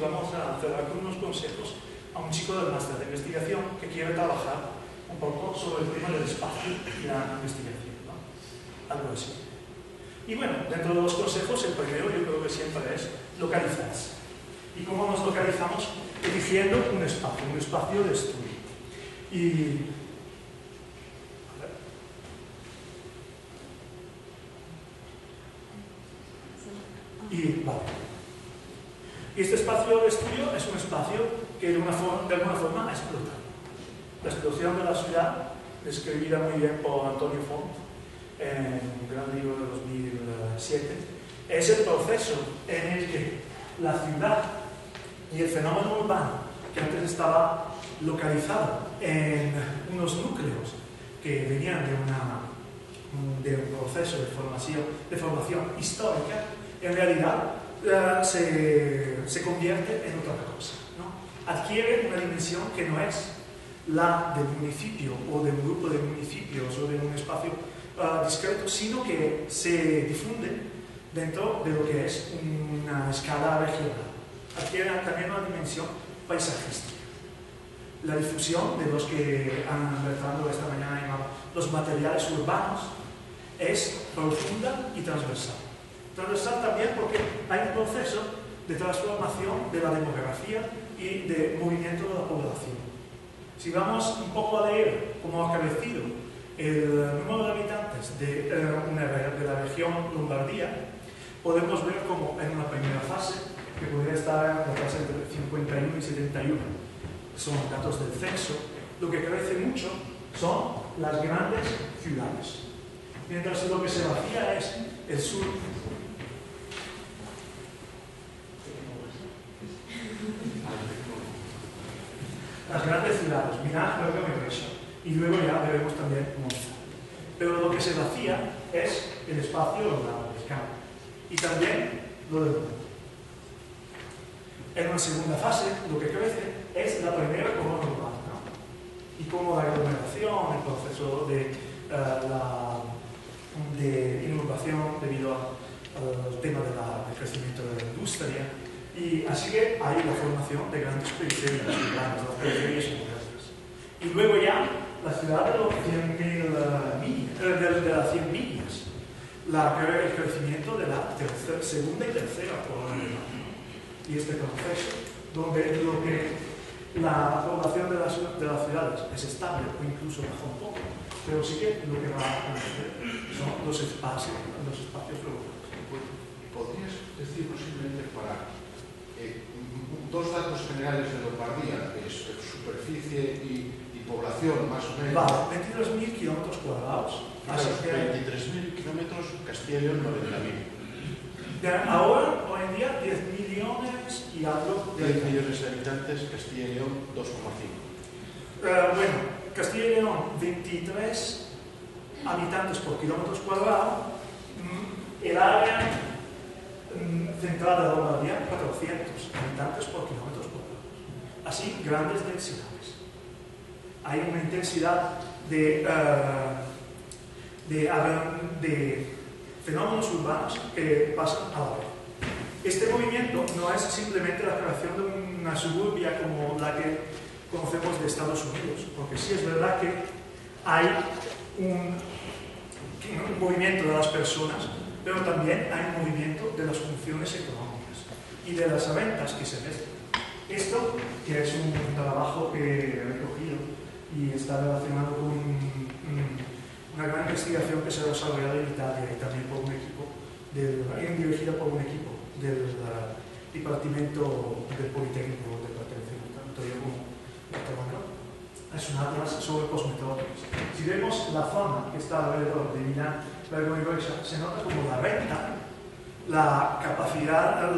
vamos a cerrar con unos consejos a un chico del máster de investigación que quiere trabajar un poco sobre el tema del espacio y la investigación, ¿no? Algo así. Y bueno, dentro de los consejos, el primero yo creo que siempre es localizarse. ¿Y cómo nos localizamos? Eligiendo un espacio de estudio. Vale. Y este espacio de estudio es un espacio que de alguna forma explota. La explosión de la ciudad, describida muy bien por Antonio Font en un gran libro de 2007, es el proceso en el que la ciudad y el fenómeno urbano, que antes estaba localizado en unos núcleos que venían de un proceso de formación histórica, en realidad se convierte en otra cosa, ¿no? Adquiere una dimensión que no es la del municipio o de un grupo de municipios o de un espacio discreto, sino que se difunde dentro de lo que es una escala regional. Adquiere también una dimensión paisajística. La difusión de los que han conversado esta mañana en los materiales urbanos es profunda y transversal. Transversal también porque hay un proceso de transformación de la demografía y de movimiento de la población. Si vamos un poco a leer cómo ha crecido el número de habitantes de la región Lombardía, podemos ver cómo en una primera fase, que podría estar en la fase entre 51 y 71, son datos del censo, lo que crece mucho son las grandes ciudades. Mientras que lo que se vacía es el sur. Las grandes ciudades, Milán, Bergamo y Brescia. Y luego ya veremos también Monza. Pero lo que se vacía es el espacio rural, el campo. Y también lo del mundo. En una segunda fase, lo que crece es la primera corona urbana, ¿no? Y como la aglomeración, el proceso de innovación debido al tema del crecimiento de la industria. Y así que hay la formación de grandes periferias urbanas, las periferias urbanas. Y luego ya la ciudad de los 100.000 millas, el crecimiento de la segunda y tercera corona urbana. Y este proceso, donde la población de las ciudades es estable o incluso baja un poco, pero sí que lo que va a crecer son los espacios urbanos. ¿Podrías decir posiblemente para dos datos generales de Lombardía, que es superficie y población más o menos? Vale, 22.000 kilómetros cuadrados. 23.000 kilómetros, Castilla y León 90.000. Ahora, hoy en día, 10 millones y algo de 10 millones de habitantes, Castilla y León 2,5. Bueno, Castilla y León, 23 habitantes por kilómetros cuadrados. El área central de Lombardía, 400 habitantes por kilómetros cuadrados. Así, grandes densidades. Hay una intensidad de fenómenos urbanos que pasan a la vez. Este movimiento no es simplemente la creación de una suburbia como la que conocemos de Estados Unidos, porque sí es verdad que hay un movimiento de las personas, pero también hay un movimiento de las funciones económicas y de las rentas que se mezclan. Esto, que es un trabajo que he recogido y está relacionado con una gran investigación que se ha desarrollado en Italia y también por un equipo dirigida por un equipo del Departamento del Politécnico de tanto yo como Barcelona. Es un atlas sobre cosmetólogos. Si vemos la zona que está alrededor de Milán, Bergamo y Brescia, se nota como la renta, la capacidad,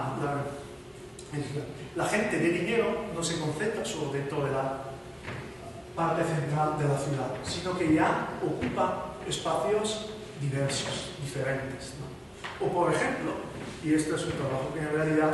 la gente de dinero no se concentra solo dentro de la parte central de la ciudad, sino que ya ocupa espacios diversos, diferentes, ¿no? O por ejemplo, y esto es un trabajo que en realidad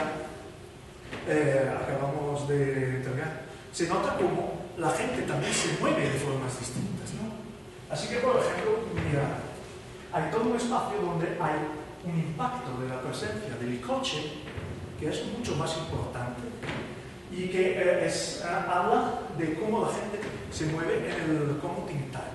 acabamos de entregar, se nota como la gente también se mueve de formas distintas, ¿no? Así que, por ejemplo, mira, hay todo un espacio donde hay un impacto de la presencia del coche, que que es mucho más importante y que habla de cómo la gente se mueve en el común tintal,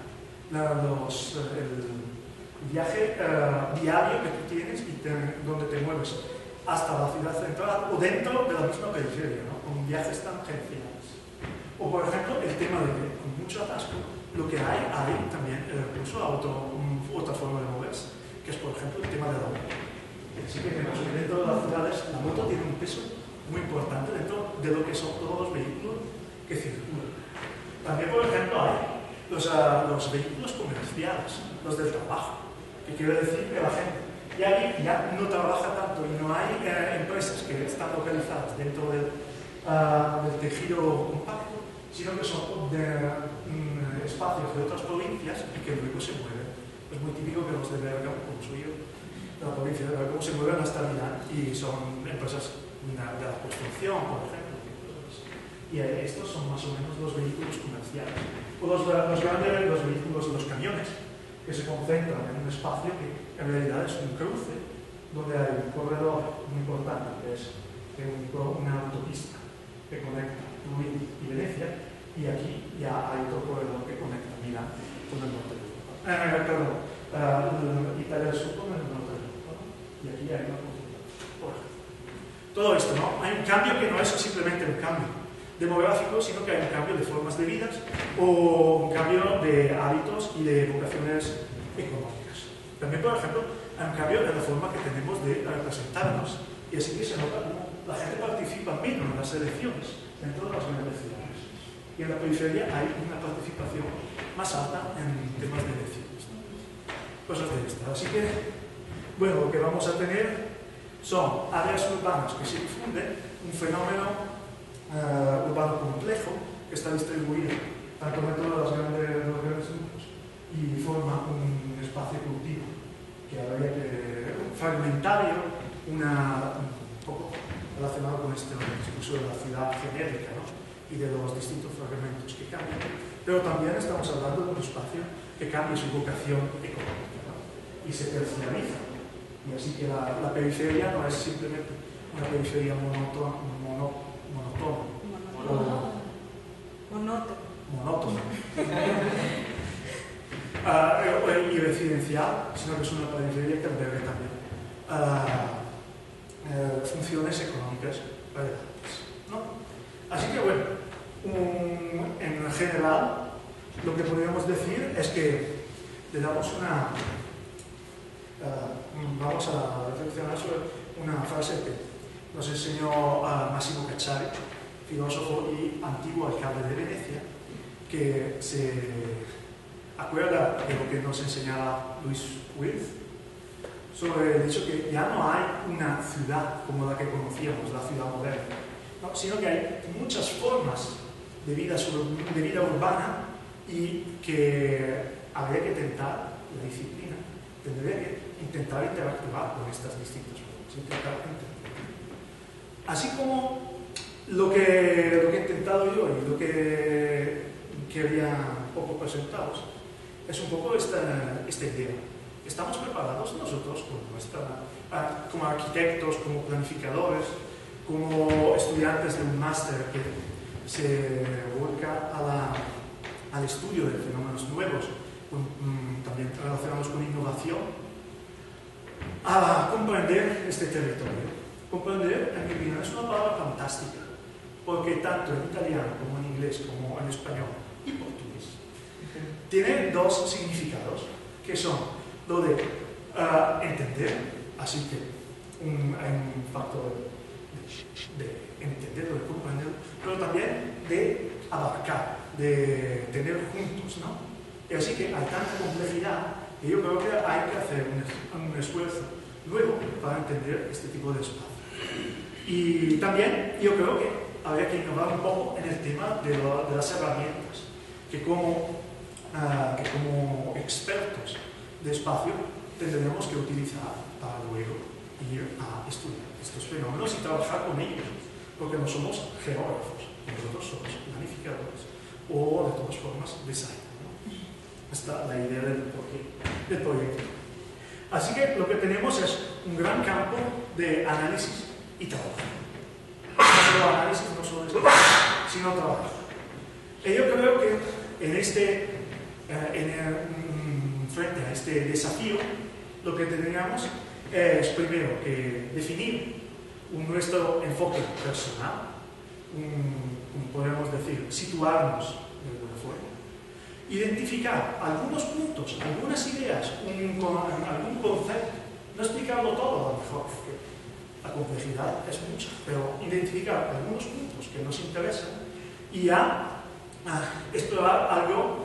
el viaje diario que tú tienes y donde te mueves hasta la ciudad central o dentro de la misma periferia, ¿no? Con viajes tangenciales. O por ejemplo, el tema de que con mucho atasco lo que hay también el recurso a otra forma de moverse, que es por ejemplo el tema de la moto. Así que vemos que dentro de las ciudades la moto tiene un peso muy importante dentro de lo que son todos los vehículos que circulan. También por ejemplo hay los vehículos comerciales, los del trabajo, que quiere decir que la gente ya no trabaja tanto y no hay empresas que están localizadas dentro del tejido compacto, sino que son espacios de otras provincias y que luego se mueven. Es muy típico que los de Bergamo, como soy yo, de la provincia de Bergamo, se mueven hasta Milán y son empresas de la construcción, por ejemplo. Y estos son más o menos los vehículos comerciales. O los grandes vehículos, los camiones, que se concentran en un espacio que en realidad es un cruce, donde hay un corredor muy importante, que es una autopista que conecta Turín y Venecia, y aquí ya hay otro corredor que conecta Milán con el norte de Europa. Italia del Sur con el norte de Europa, ¿no? Y aquí hay una concentración. Todo esto, ¿no? Hay un cambio que no es simplemente un cambio demográfico, sino que hay un cambio de formas de vida o un cambio de hábitos y de vocaciones económicas. También, por ejemplo, hay un cambio en la forma que tenemos de representarnos, y así que se nota cómo la gente participa menos en las elecciones dentro de las grandes ciudades. Y en la periferia hay una participación más alta en temas de elecciones, ¿no? Cosas de estas. Así que, bueno, lo que vamos a tener son áreas urbanas que se difunden, un fenómeno urbano complejo que está distribuido tanto dentro de los grandes grupos y forma un espacio cultivo que habría que fragmentario, un poco relacionado con este discurso de la ciudad genérica, ¿no? Y de los distintos fragmentos que cambian, pero también estamos hablando de un espacio que cambia su vocación económica, ¿no? Y se terciariza, y así que la periferia no es simplemente una periferia monótona y residencial, sino que es una periferia que alberga también funciones económicas relevantes, ¿no? Así que bueno, en general lo que podríamos decir es que le damos vamos a reflexionar sobre una frase que nos enseñó Massimo Cacciari, filósofo y antiguo alcalde de Venecia, que se acuerda de lo que nos enseñaba Luis Wirth sobre el hecho que ya no hay una ciudad como la que conocíamos, la ciudad moderna, ¿no? Sino que hay muchas formas de vida urbana y que habría que tentar, la disciplina tendría que intentar interactuar con estas distintas formas, así como lo que he intentado yo y lo que quería un poco presentaros es un poco esta idea. ¿Estamos preparados nosotros como arquitectos, como planificadores, como estudiantes de un máster que se vuelca al estudio de fenómenos nuevos, también relacionados con innovación, a comprender este territorio? Comprender, en mi opinión, es una palabra fantástica, porque tanto en italiano como en inglés, como en español y portugués, tiene dos significados, que son lo de entender, así que hay un factor de entenderlo, de comprenderlo, pero también de abarcar, de tener juntos, ¿no? Y así que hay tanta complejidad que yo creo que hay que hacer un esfuerzo luego para entender este tipo de espacio. Y también yo creo que habría que innovar un poco en el tema de las herramientas que como expertos de espacio tendremos que utilizar para luego ir a estudiar estos fenómenos y trabajar con ellos, porque no somos geógrafos, nosotros somos planificadores o de todas formas designers, ¿no? Esta es la idea del proyecto. Así que lo que tenemos es un gran campo de análisis y trabajo. si no trabaja. Y yo creo que frente a este desafío, lo que tendríamos es primero que definir nuestro enfoque personal, podemos decir, situarnos de alguna forma, identificar algunos puntos, algunas ideas, algún concepto, no explicarlo todo a lo mejor, porque la complejidad es mucha, pero identificar algunos puntos que nos interesan y ya explorar algo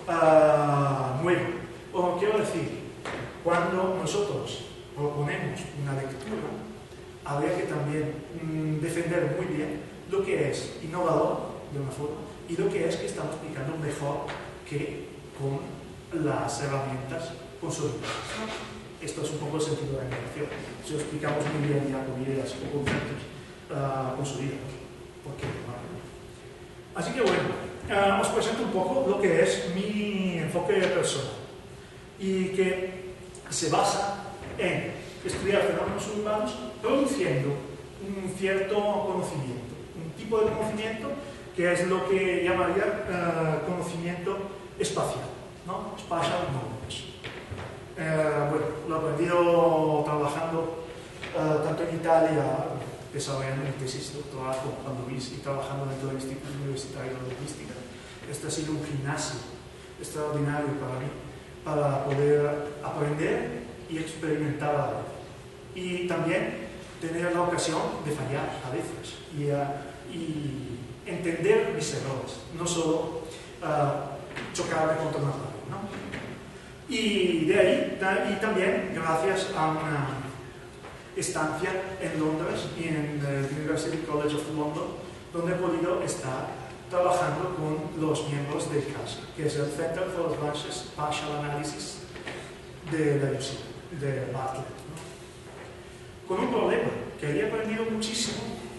nuevo. O quiero decir, cuando nosotros proponemos una lectura, habría que también defender muy bien lo que es innovador de una forma y lo que es que estamos explicando mejor que con las herramientas consolidadas. Esto es un poco el sentido de la innovación. Si lo explicamos muy bien ya con ideas o conceptos consolidados. ¿Por qué? Así que bueno, os presento un poco lo que es mi enfoque personal y que se basa en estudiar fenómenos urbanos produciendo un cierto conocimiento, un tipo de conocimiento que es lo que llamaría conocimiento espacial, ¿no? Spatial knowledge. Bueno, lo he aprendido trabajando tanto en Italia, desarrollando mi tesis doctoral con Juan Luis y trabajando dentro del Instituto Universitario de Logística. Este ha sido un gimnasio extraordinario para mí, para poder aprender y experimentar a la vez. Y también tener la ocasión de fallar a veces y entender mis errores, no solo chocarme contra una pared, ¿no? Y de ahí, y también gracias a una estancia en Londres y en el University College of London, donde he podido estar trabajando con los miembros del CAS, que es el Center for Advanced Spatial Analysis de la UC, de Bartlett, ¿no? Con un problema que había aprendido muchísimo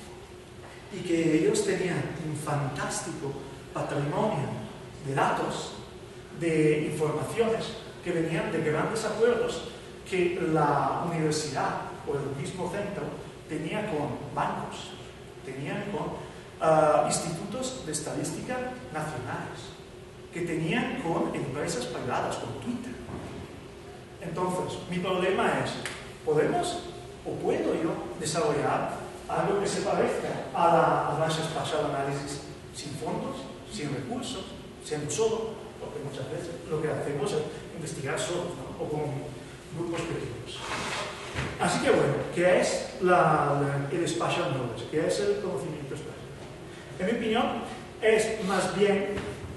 y que ellos tenían un fantástico patrimonio de datos, de informaciones que venían de grandes acuerdos que la universidad o el mismo centro tenía con bancos, tenían con institutos de estadística nacionales, que tenían con empresas privadas, con Twitter. Entonces, mi problema es, ¿podemos o puedo yo desarrollar algo que se parezca a la Advanced Spatial Analysis sin fondos, sin recursos, siendo solo? Porque muchas veces lo que hacemos es investigar solos, ¿no? O con grupos pequeños. Así que bueno, ¿qué es el Spatial Knowledge? ¿Qué es el conocimiento espacial? En mi opinión, es más bien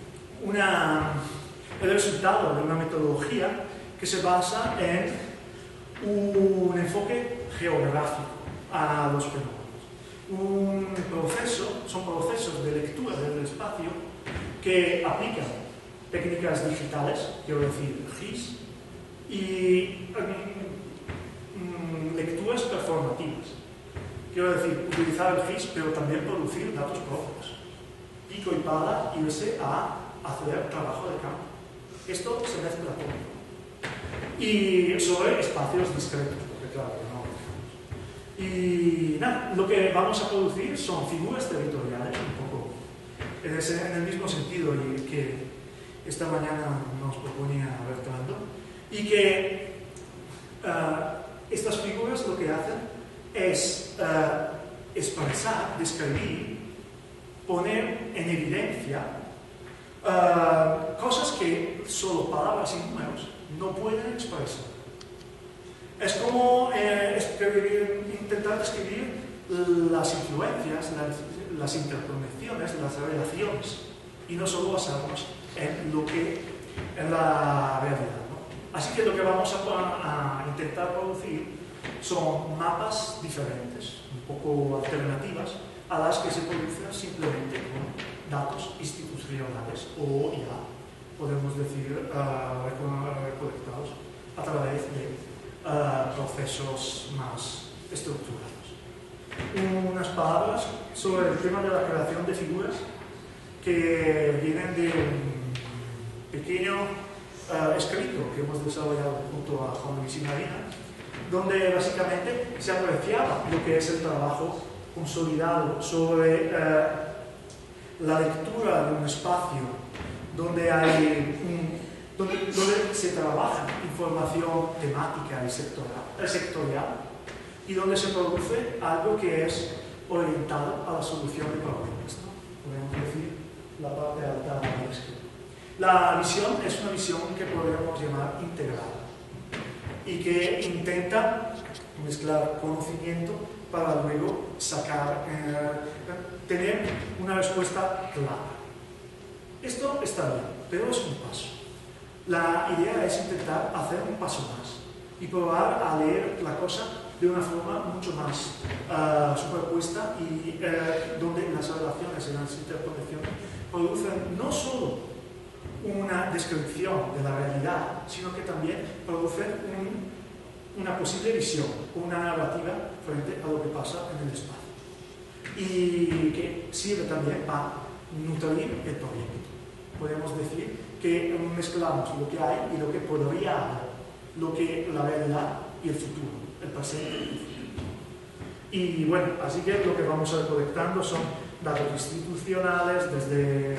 el resultado de una metodología que se basa en un enfoque geográfico a los fenómenos. Son procesos de lectura del espacio que aplican técnicas digitales, quiero decir GIS, y lecturas performativas. Quiero decir, utilizar el GIS, pero también producir datos propios. Pico y pala, irse a hacer trabajo de campo. Esto se mezcla todo. Y sobre espacios discretos, porque claro, no. Y nada, lo que vamos a producir son figuras territoriales, un poco en el mismo sentido que esta mañana nos proponía Bertrando, y que estas figuras lo que hacen es expresar, describir, poner en evidencia cosas que solo palabras y números no pueden expresar. Es como intentar describir las influencias, las interconexiones, las relaciones, y no solo basarnos en la realidad, ¿no? Así que lo que vamos a intentar producir son mapas diferentes, un poco alternativas a las que se producen simplemente con datos institucionales o ya podemos decir recolectados a través de procesos más estructurados. Unas palabras sobre el tema de la creación de figuras que vienen de un pequeño escrito que hemos desarrollado junto a Juan Luis y Marina, donde básicamente se apreciaba lo que es el trabajo consolidado sobre la lectura de un espacio donde se trabaja información temática y sectorial y donde se produce algo que es orientado a la solución de problemas, ¿no? Podemos decir la parte alta del esquema. La visión es una visión que podríamos llamar integral y que intenta mezclar conocimiento para luego tener una respuesta clara. Esto está bien, pero es un paso. La idea es intentar hacer un paso más y probar a leer la cosa de una forma mucho más superpuesta y donde las relaciones y las interconexiones producen no solo una descripción de la realidad, sino que también producen una posible visión, una narrativa frente a lo que pasa en el espacio y que sirve también para nutrir el proyecto. Podemos decir que mezclamos lo que hay y lo que podría haber, lo que la realidad y el futuro, el presente y el futuro. Y bueno, así que lo que vamos a ir recolectando son datos institucionales desde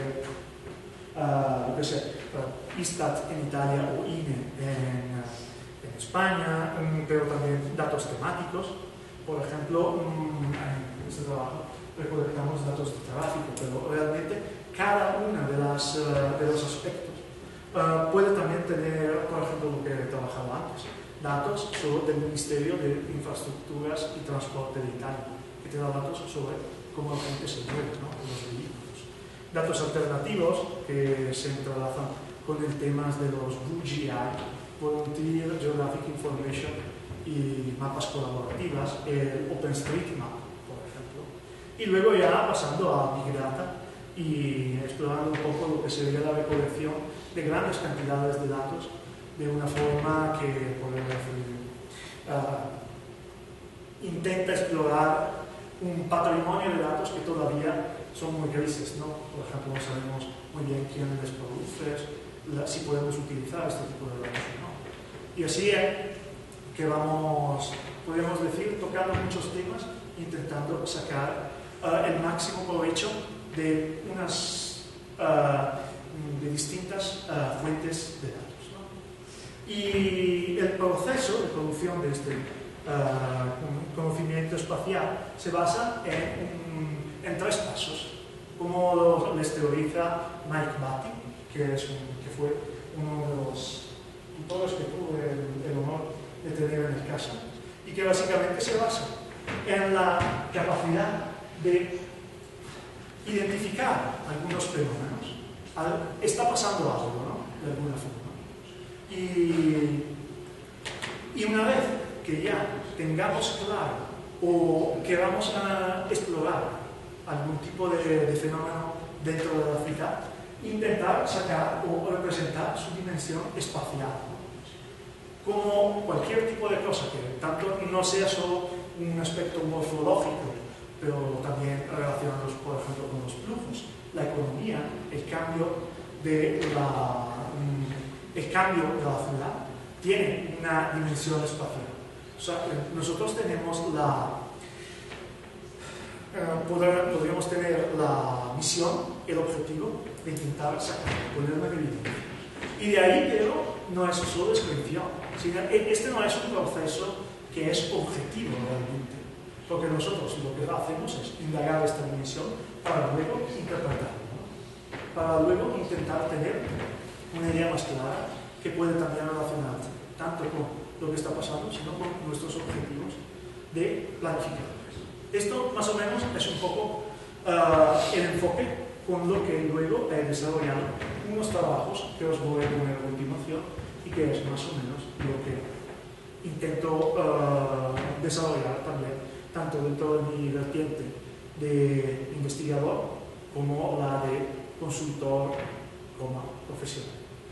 ISTAT en Italia o INE en España, pero también datos temáticos. Por ejemplo, en este trabajo recolectamos datos de tráfico, pero realmente cada uno de los aspectos puede también tener, por ejemplo, lo que he trabajado antes, datos del Ministerio de Infraestructuras y Transporte de Italia, que te da datos sobre cómo la gente se mueve, ¿no?, con los vehículos. Datos alternativos que se entrelazan con el tema de los VGI, Volunteer Geographic Information y mapas colaborativas, el OpenStreetMap, por ejemplo. Y luego ya pasando a Big Data y explorando un poco lo que sería la recolección de grandes cantidades de datos de una forma que, podemos decir, intenta explorar un patrimonio de datos que todavía son muy grises, ¿no? Por ejemplo, no sabemos muy bien quién les produce, si podemos utilizar este tipo de datos o no. Y así es que vamos, podemos decir, tocando muchos temas, intentando sacar el máximo provecho de distintas fuentes de datos, ¿no? Y el proceso de producción de este conocimiento espacial se basa en tres pasos, como les teoriza Mike Batty, que fue uno de los tutores que tuve el honor de tener en el caso, y que básicamente se basa en la capacidad de identificar algunos fenómenos. Está pasando algo, ¿no?, de alguna forma. Y una vez que ya tengamos claro o queramos explorar algún tipo de fenómeno dentro de la ciudad, intentar sacar o representar su dimensión espacial, ¿no?, como cualquier tipo de cosa que tanto no sea solo un aspecto morfológico, pero también relacionados, por ejemplo, con los flujos, la economía, el cambio de la ciudad tiene una dimensión espacial. O sea, nosotros tenemos podríamos tener la misión, el objetivo de intentar sacar, poner una evidencia. Y de ahí, pero no es solo descripción, sino este no es un proceso que es objetivo realmente, porque nosotros lo que hacemos es indagar esta dimensión para luego interpretarlo, ¿no?, para luego intentar tener una idea más clara que puede también relacionarse tanto con lo que está pasando, sino con nuestros objetivos de planificación. Esto más o menos es un poco el enfoque con lo que luego he desarrollado unos trabajos que os voy a poner a continuación y que es más o menos lo que intento desarrollar también, tanto dentro de mi vertiente de investigador como la de consultor como profesional.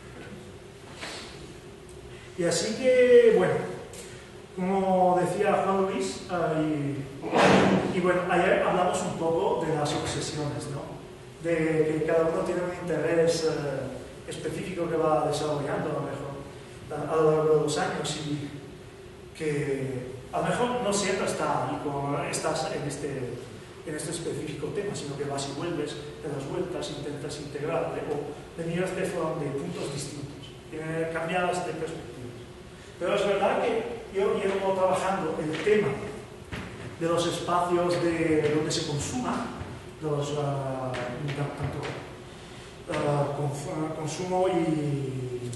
Y así que, bueno, como decía Juan Luis, y bueno, ayer hablamos un poco de las obsesiones, ¿no?, de que cada uno tiene un interés específico que va desarrollando a lo mejor a lo largo de los años y que a lo mejor no siempre estás en este en este específico tema, sino que vas y vuelves, te das vueltas, intentas integrarte o venir de puntos distintos, cambiadas de perspectivas. Pero es verdad que yo llevo trabajando el tema de los espacios donde se consuma, tanto consumo y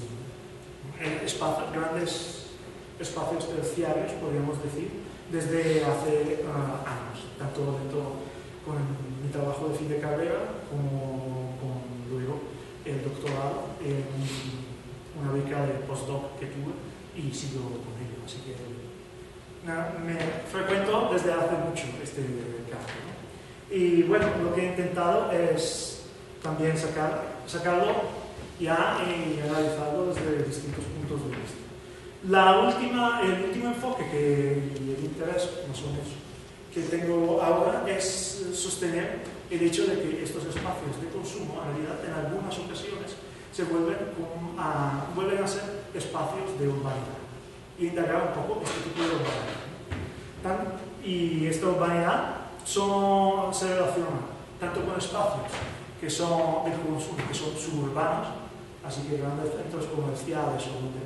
grandes espacios terciarios, podríamos decir, desde hace años, tanto con mi trabajo de fin de carrera como con luego el doctorado en una beca de postdoc que tuve y sigo con ello, así que me frecuento desde hace mucho este campo, ¿no? Y bueno, lo que he intentado es también sacarlo ya y analizarlo desde distintos puntos de vista. El último enfoque y el interés, más o menos, que tengo ahora es sostener el hecho de que estos espacios de consumo, en realidad, en algunas ocasiones, se vuelven a ser espacios de urbanidad y indagar un poco este tipo de urbanidad. Y esta urbanidad se relaciona tanto con espacios que son de consumo, que son suburbanos, así que grandes centros comerciales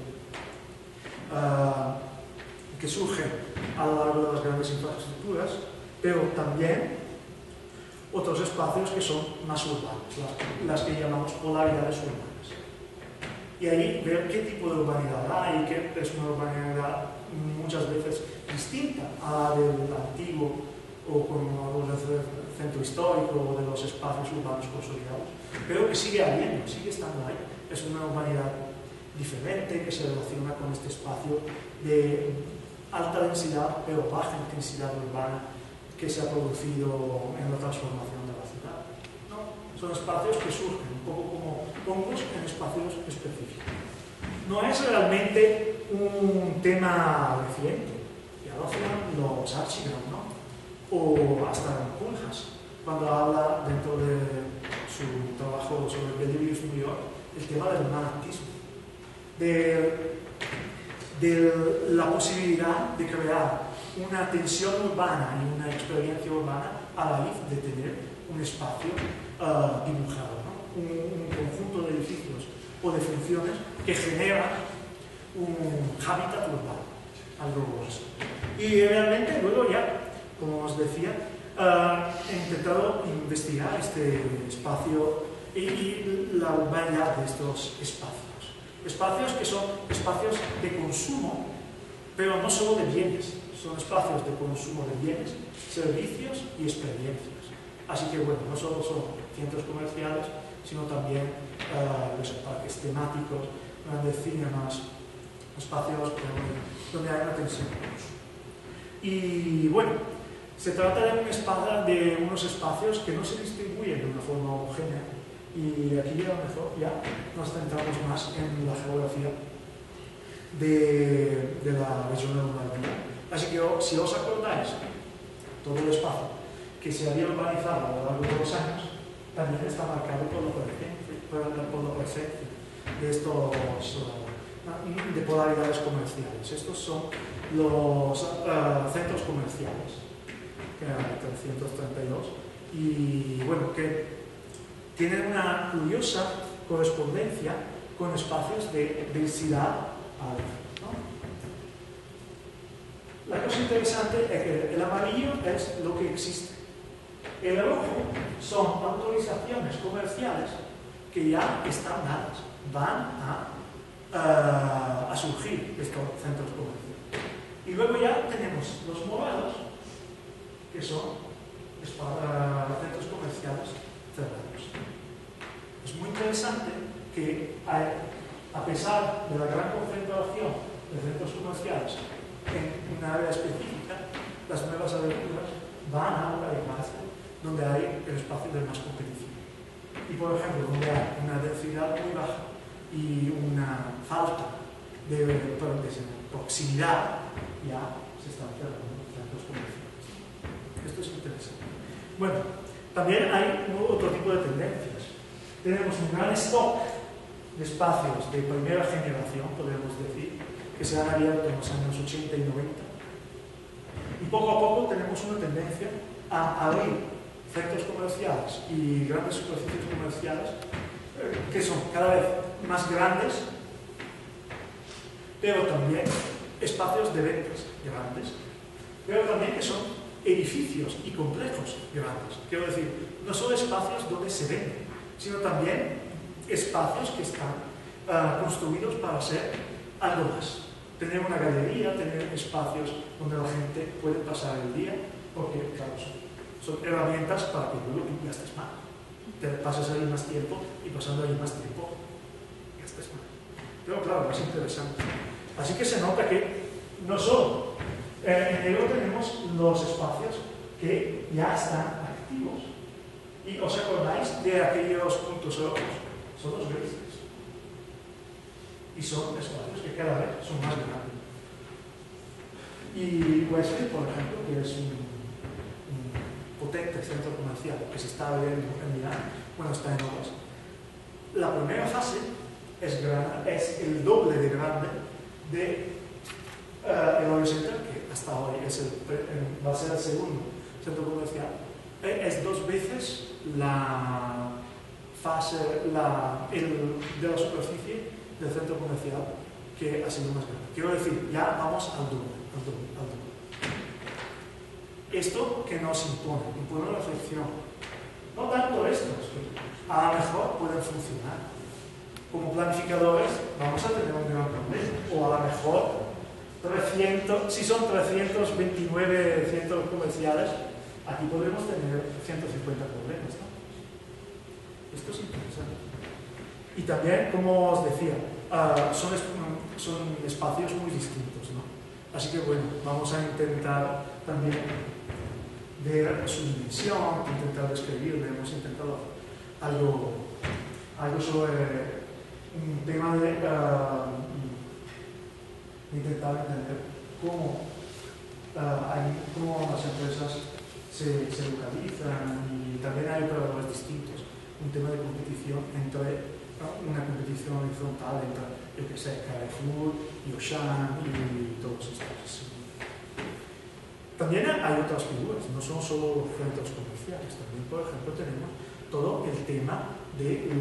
que surgen a lo largo de las grandes infraestructuras, pero también otros espacios que son más urbanos, las que llamamos polaridades urbanas. Y ahí ver qué tipo de urbanidad hay, que es una urbanidad muchas veces distinta a la del antiguo o como del centro histórico o de los espacios urbanos consolidados, pero que sigue habiendo, sigue estando ahí. Es una urbanidad diferente que se relaciona con este espacio de alta densidad pero baja intensidad urbana que se ha producido en la transformación de la ciudad, ¿no? Son espacios que surgen un poco como hongos en espacios específicos. No es realmente un tema reciente, ya lo hacían los Archigram, ¿no? O hasta Koolhaas, cuando habla dentro de su trabajo sobre Delirious New York, el tema del manantismo, de la posibilidad de crear una tensión urbana y una experiencia urbana a la vez de tener un espacio dibujado, ¿no? Un conjunto de edificios o de funciones que generan un hábitat urbano, algo así. Y realmente luego ya, como os decía, he intentado investigar este espacio y la urbanidad de estos espacios. Espacios que son espacios de consumo, pero no solo de bienes, son espacios de consumo de bienes, servicios y experiencias. Así que bueno, no solo son centros comerciales, sino también los parques temáticos, grandes cinemas, espacios donde hay una tensión de consumo. Y bueno, se trata de unos espacios que no se distribuyen de una forma homogénea. Y aquí a lo mejor ya nos centramos más en la geografía de la región de Lombardía. Así que si os acordáis, todo el espacio que se había urbanizado a lo largo de los años también está marcado por la presencia de estos de polaridades comerciales. Estos son los centros comerciales, que eran 332, y bueno, que tienen una curiosa correspondencia con espacios de densidad alta, ¿no? La cosa interesante es que el amarillo es lo que existe. El rojo son autorizaciones comerciales que ya están dadas, van a surgir estos centros comerciales. Y luego ya tenemos los morados, que son centros comerciales cerrados. Es muy interesante que, a pesar de la gran concentración de centros comerciales en una área específica, las nuevas aberturas van a localizarse donde hay el espacio de más competición. Y por ejemplo, donde hay una densidad muy baja y una falta de proximidad, ya se están cerrando centros comerciales. Esto es interesante. Bueno, también hay otro tipo de tendencias. Tenemos un gran stock de espacios de primera generación, podemos decir, que se han abierto en los años 80 y 90. Y poco a poco tenemos una tendencia a abrir centros comerciales y grandes superficies comerciales que son cada vez más grandes, pero también espacios de ventas grandes, pero también que son edificios y complejos grandes. Quiero decir, no solo espacios donde se venden, sino también espacios que están construidos para ser algo más. Tener una galería, tener espacios donde la gente puede pasar el día, porque, claro, son herramientas para que luego tú gastes más. Te pases ahí más tiempo y pasando ahí más tiempo, gastes más. Pero, claro, es interesante. Así que se nota que no solo en ello tenemos los espacios que ya están activos. Y os acordáis de aquellos puntos rojos, son los grises. Y son espacios que cada vez son más grandes. Y Westfield, por ejemplo, que es un potente centro comercial que se está abriendo en Milán, bueno, está en obras. La primera fase es el doble de grande de el Oil Center, que hasta hoy va a ser el segundo centro comercial. Es 2 veces la fase de la superficie del centro comercial que ha sido más grande. Quiero decir, ya vamos al doble. Esto que nos impone una reflexión. No tanto estos, que a lo mejor pueden funcionar. Como planificadores vamos a tener un gran problema. O a lo mejor 300, si son 329 centros comerciales, aquí podremos tener 150 problemas, ¿no? Esto es interesante. Y también, como os decía, son espacios muy distintos, ¿no? Así que bueno, vamos a intentar también ver su dimensión, intentar describirle. Hemos intentado algo sobre un tema de intentar entender cómo las empresas se localizan, y también hay operadores distintos. Un tema de competición una competición horizontal entre, yo que sé, Carrefour y Auchan y todos estos. También hay otras figuras, no son solo centros comerciales. También, por ejemplo, tenemos todo el tema de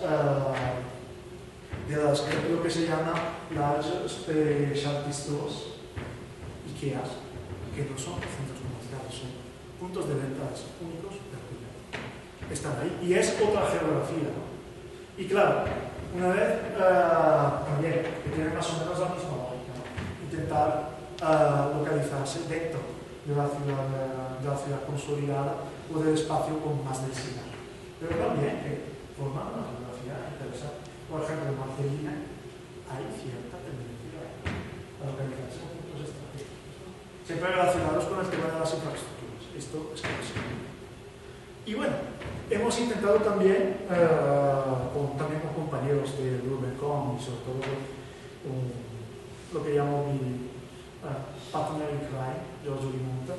lo que se llama las specialty stores, IKEAs, que no son centros comerciales, son puntos de ventas únicos de alquiler. Están ahí y es otra geografía, ¿no? Y claro, una vez también, que tiene más o menos la misma lógica, ¿no? Intentar localizarse dentro de la ciudad consolidada o del espacio con más densidad. Pero también que forman una geografía interesante. Por ejemplo, en Marcelina hay cierta tendencia a localizarse con puntos estratégicos, ¿no? Siempre relacionados con el tema de las infraestructuras. Esto es clásico. Y bueno, hemos intentado también, también con compañeros de Rubicon y sobre todo lo que llamo mi partner in crime, Giorgio Di Monta,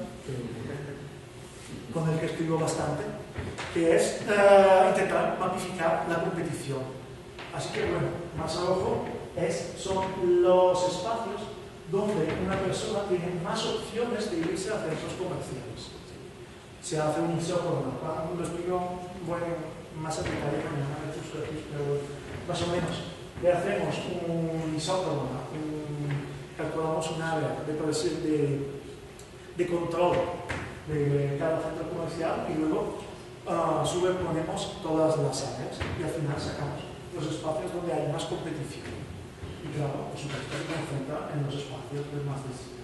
con el que escribo bastante, que es intentar mapificar la competición. Así que bueno, más abajo son los espacios donde una persona tiene más opciones de irse a centros comerciales. Se hace un isócrono, lo explico más a detalle mañana, pero más o menos le hacemos un isócrono, calculamos un área de control de cada centro comercial y luego sobreponemos todas las áreas y al final sacamos los espacios donde hay más competición. Y claro, por supuesto, se concentra en los espacios de más densidad.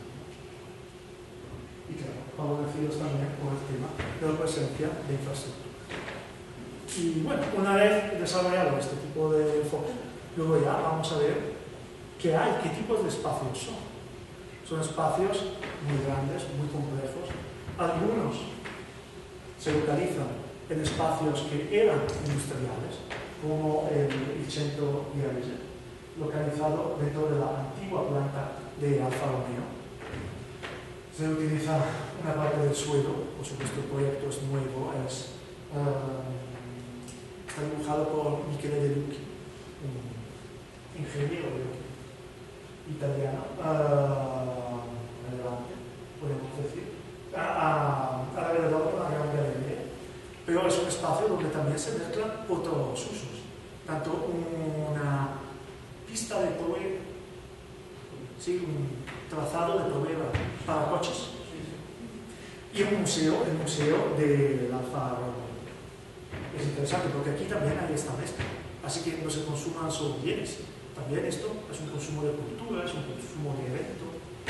Y claro, favorecidos también por el tema de la presencia de infraestructura. Y bueno, una vez desarrollado este tipo de enfoque, luego ya vamos a ver qué tipos de espacios son. Son espacios muy grandes, muy complejos. Algunos se localizan en espacios que eran industriales, como el centro de Arese, localizado dentro de la antigua planta de Alfa Romeo. Se utiliza una parte del suelo, por supuesto el proyecto es nuevo, está dibujado por Michele De Lucchi, un ingeniero italiano, relevante, podemos decir, alrededor pero es un espacio donde también se mezclan otros usos, tanto una pista de prueba, ¿sí? Un trazado de prueba para coches, y un museo, el museo del Alfa Romeo. Es interesante porque aquí también hay esta mezcla, así que no se consuman solo bienes, también esto es un consumo de cultura, es un consumo de evento,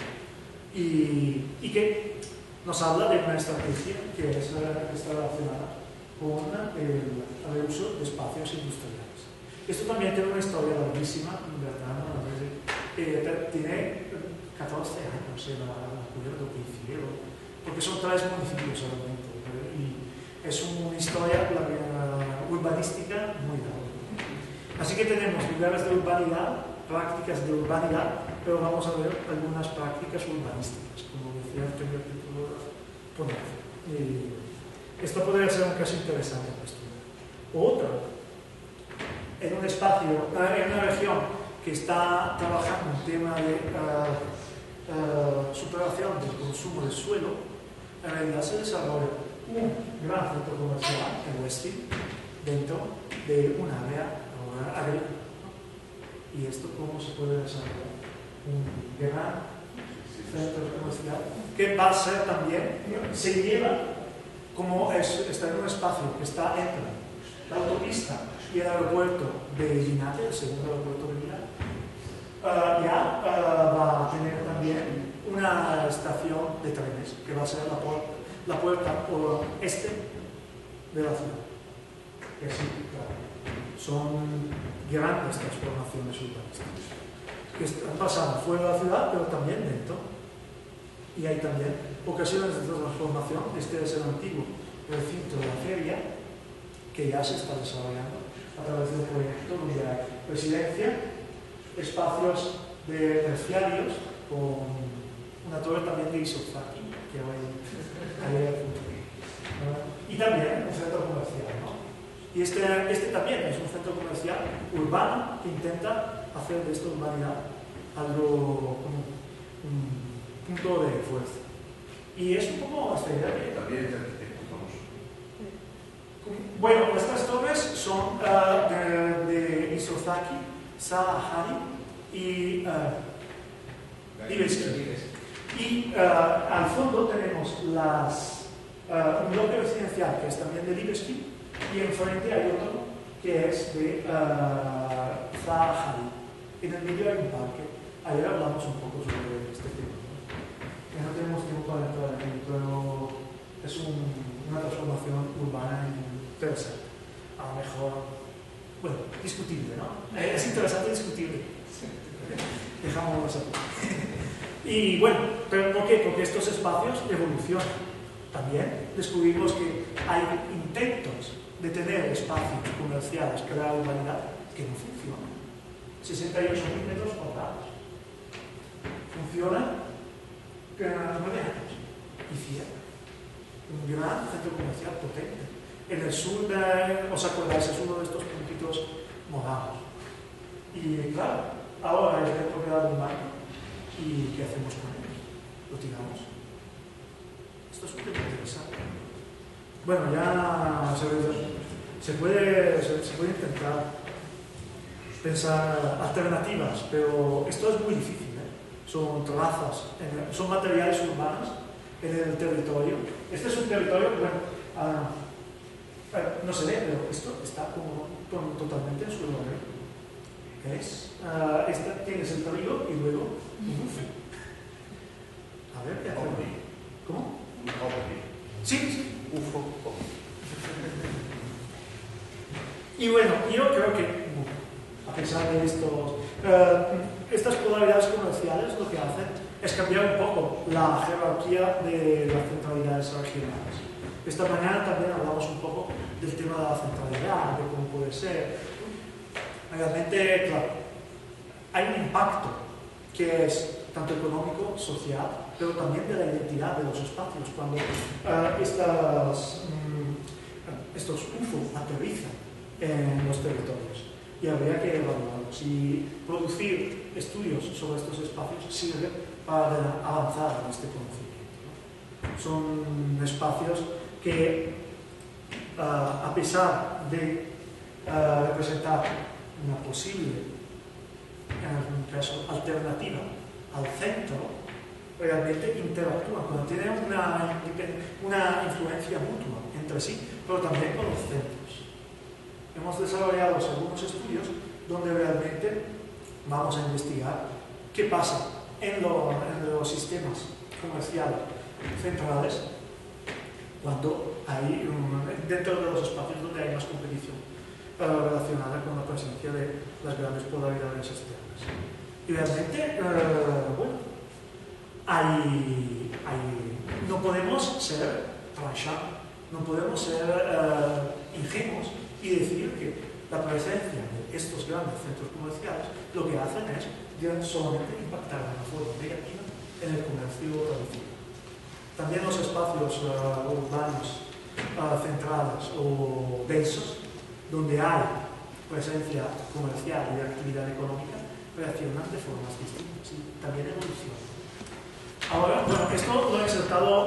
y que nos habla de una estrategia que está relacionada con el uso de espacios industriales. Esto también tiene una historia larguísima, ¿verdad? Tiene 14 años el acuerdo que hicieron, porque son 3 municipios solamente, y es una historia urbanística muy larga. Así que tenemos lugares de urbanidad, prácticas de urbanidad, pero vamos a ver algunas prácticas urbanísticas, como decía el primer título de la ponencia. Esto podría ser un caso interesante para estudiar. Otro, en un espacio, en una región que está trabajando en tema de superación del consumo del suelo, en realidad se desarrolla un gran centro comercial en Westfield dentro de un área agrícola. ¿Y esto cómo se puede desarrollar? Un gran centro comercial que va a ser también, se lleva como está en un espacio que está entre la autopista y el aeropuerto de Linate, el segundo aeropuerto de Linate. Va a tener también una estación de trenes que va a ser la puerta este de la ciudad. Y así, claro, son grandes transformaciones urbanísticas que están pasando fuera de la ciudad, pero también dentro. Y hay también ocasiones de transformación. Este es el antiguo recinto de la feria, que ya se está desarrollando a través de un proyecto donde hay residencia, espacios de terciarios con una torre también de Isozaki, que y también un centro comercial, ¿no? Y este también es un centro comercial urbano que intenta hacer de esta urbanidad algo como un punto de fuerza. Y es un poco esta idea de... También es arquitecto famoso. Bueno, estas torres son de Isozaki, Sahari y Libeskind. Y al fondo tenemos un bloque residencial que es también de Libeskind, y enfrente hay otro que es de Sahari. En el medio hay un parque. Ayer hablamos un poco sobre este tema, ¿no? No tenemos tiempo para entrar aquí, pero es una transformación urbana interesante. A lo mejor, bueno, discutible, ¿no? Es interesante discutible. Dejámoslo así. Y bueno, ¿pero por qué? Porque estos espacios evolucionan. También descubrimos que hay intentos de tener espacios comerciales, crear urbanidad, que no funcionan. 68.000 metros cuadrados. Funciona cada 9 años y cierra. Un gran centro comercial potente. En el sur, ¿os acordáis? Es uno de estos puntitos morados. Y claro, ahora es de propiedad de un banco. ¿Y qué hacemos con él? ¿Lo tiramos? Esto es muy interesante. Bueno, ya se puede intentar pensar alternativas, pero esto es muy difícil. Son trazas, son materiales urbanos en el territorio. Este es un territorio, bueno, no se ve, pero esto está como totalmente en suelo agrícola. Tienes el trigo y luego un UFO. A ver, ¿qué hacemos? ¿Cómo? Un ovni. Sí. UFO. Y bueno, yo creo que, a pesar de estas polaridades comerciales, lo que hacen es cambiar un poco la jerarquía de las centralidades regionales. Esta mañana también hablamos un poco del tema de la centralidad, de cómo puede ser. Realmente, claro, hay un impacto que es tanto económico, social, pero también de la identidad de los espacios. Cuando estos UFO aterrizan en los territorios, y habría que evaluarlos y producir estudios sobre estos espacios sirve para avanzar en este conocimiento, ¿no? Son espacios que a pesar de representar una posible, en algún caso, alternativa al centro, realmente interactúan, cuando tienen una influencia mutua entre sí, pero también con los centros. Hemos desarrollado algunos estudios donde realmente vamos a investigar qué pasa en los sistemas comerciales centrales cuando hay, dentro de los espacios donde hay más competición relacionada con la presencia de las grandes polaridades externas. Y realmente, bueno, no podemos ser tranchant, no podemos ser ingenuos y decir que la presencia de estos grandes centros comerciales lo que hacen es solamente impactar de una forma negativa en el comercio tradicional. También los espacios urbanos centrales o densos, donde hay presencia comercial y de actividad económica, reaccionan de formas distintas y también evolucionan. Ahora, bueno, esto lo he insertado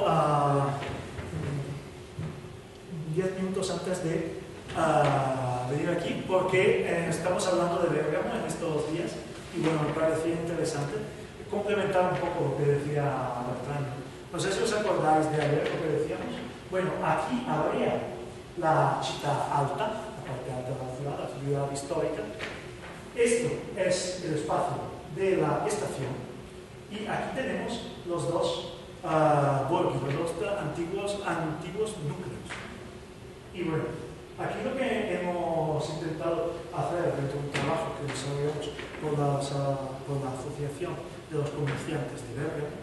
10 minutos antes de venir aquí, porque estamos hablando de Bérgamo en estos días y bueno, me parecía interesante complementar un poco lo que decía Bertrand. No sé si os acordáis de ayer lo que decíamos. Bueno, aquí habría la Città Alta, la parte alta de la ciudad histórica. Esto es el espacio de la estación. Y aquí tenemos los dos borghi, los dos antiguos núcleos. Y bueno, aquí lo que hemos intentado hacer dentro de un trabajo que desarrollamos por la Asociación de los Comerciantes de Bérgamo,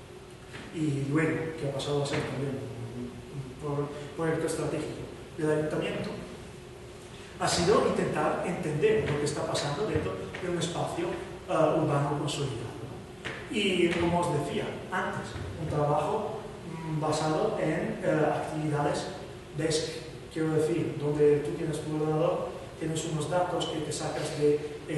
y luego que ha pasado a ser también un proyecto estratégico del ayuntamiento, ha sido intentar entender lo que está pasando dentro de un espacio urbano consolidado. Y como os decía antes, un trabajo basado en actividades desk, quiero decir, donde tú tienes tu ordenador, tienes unos datos que te sacas de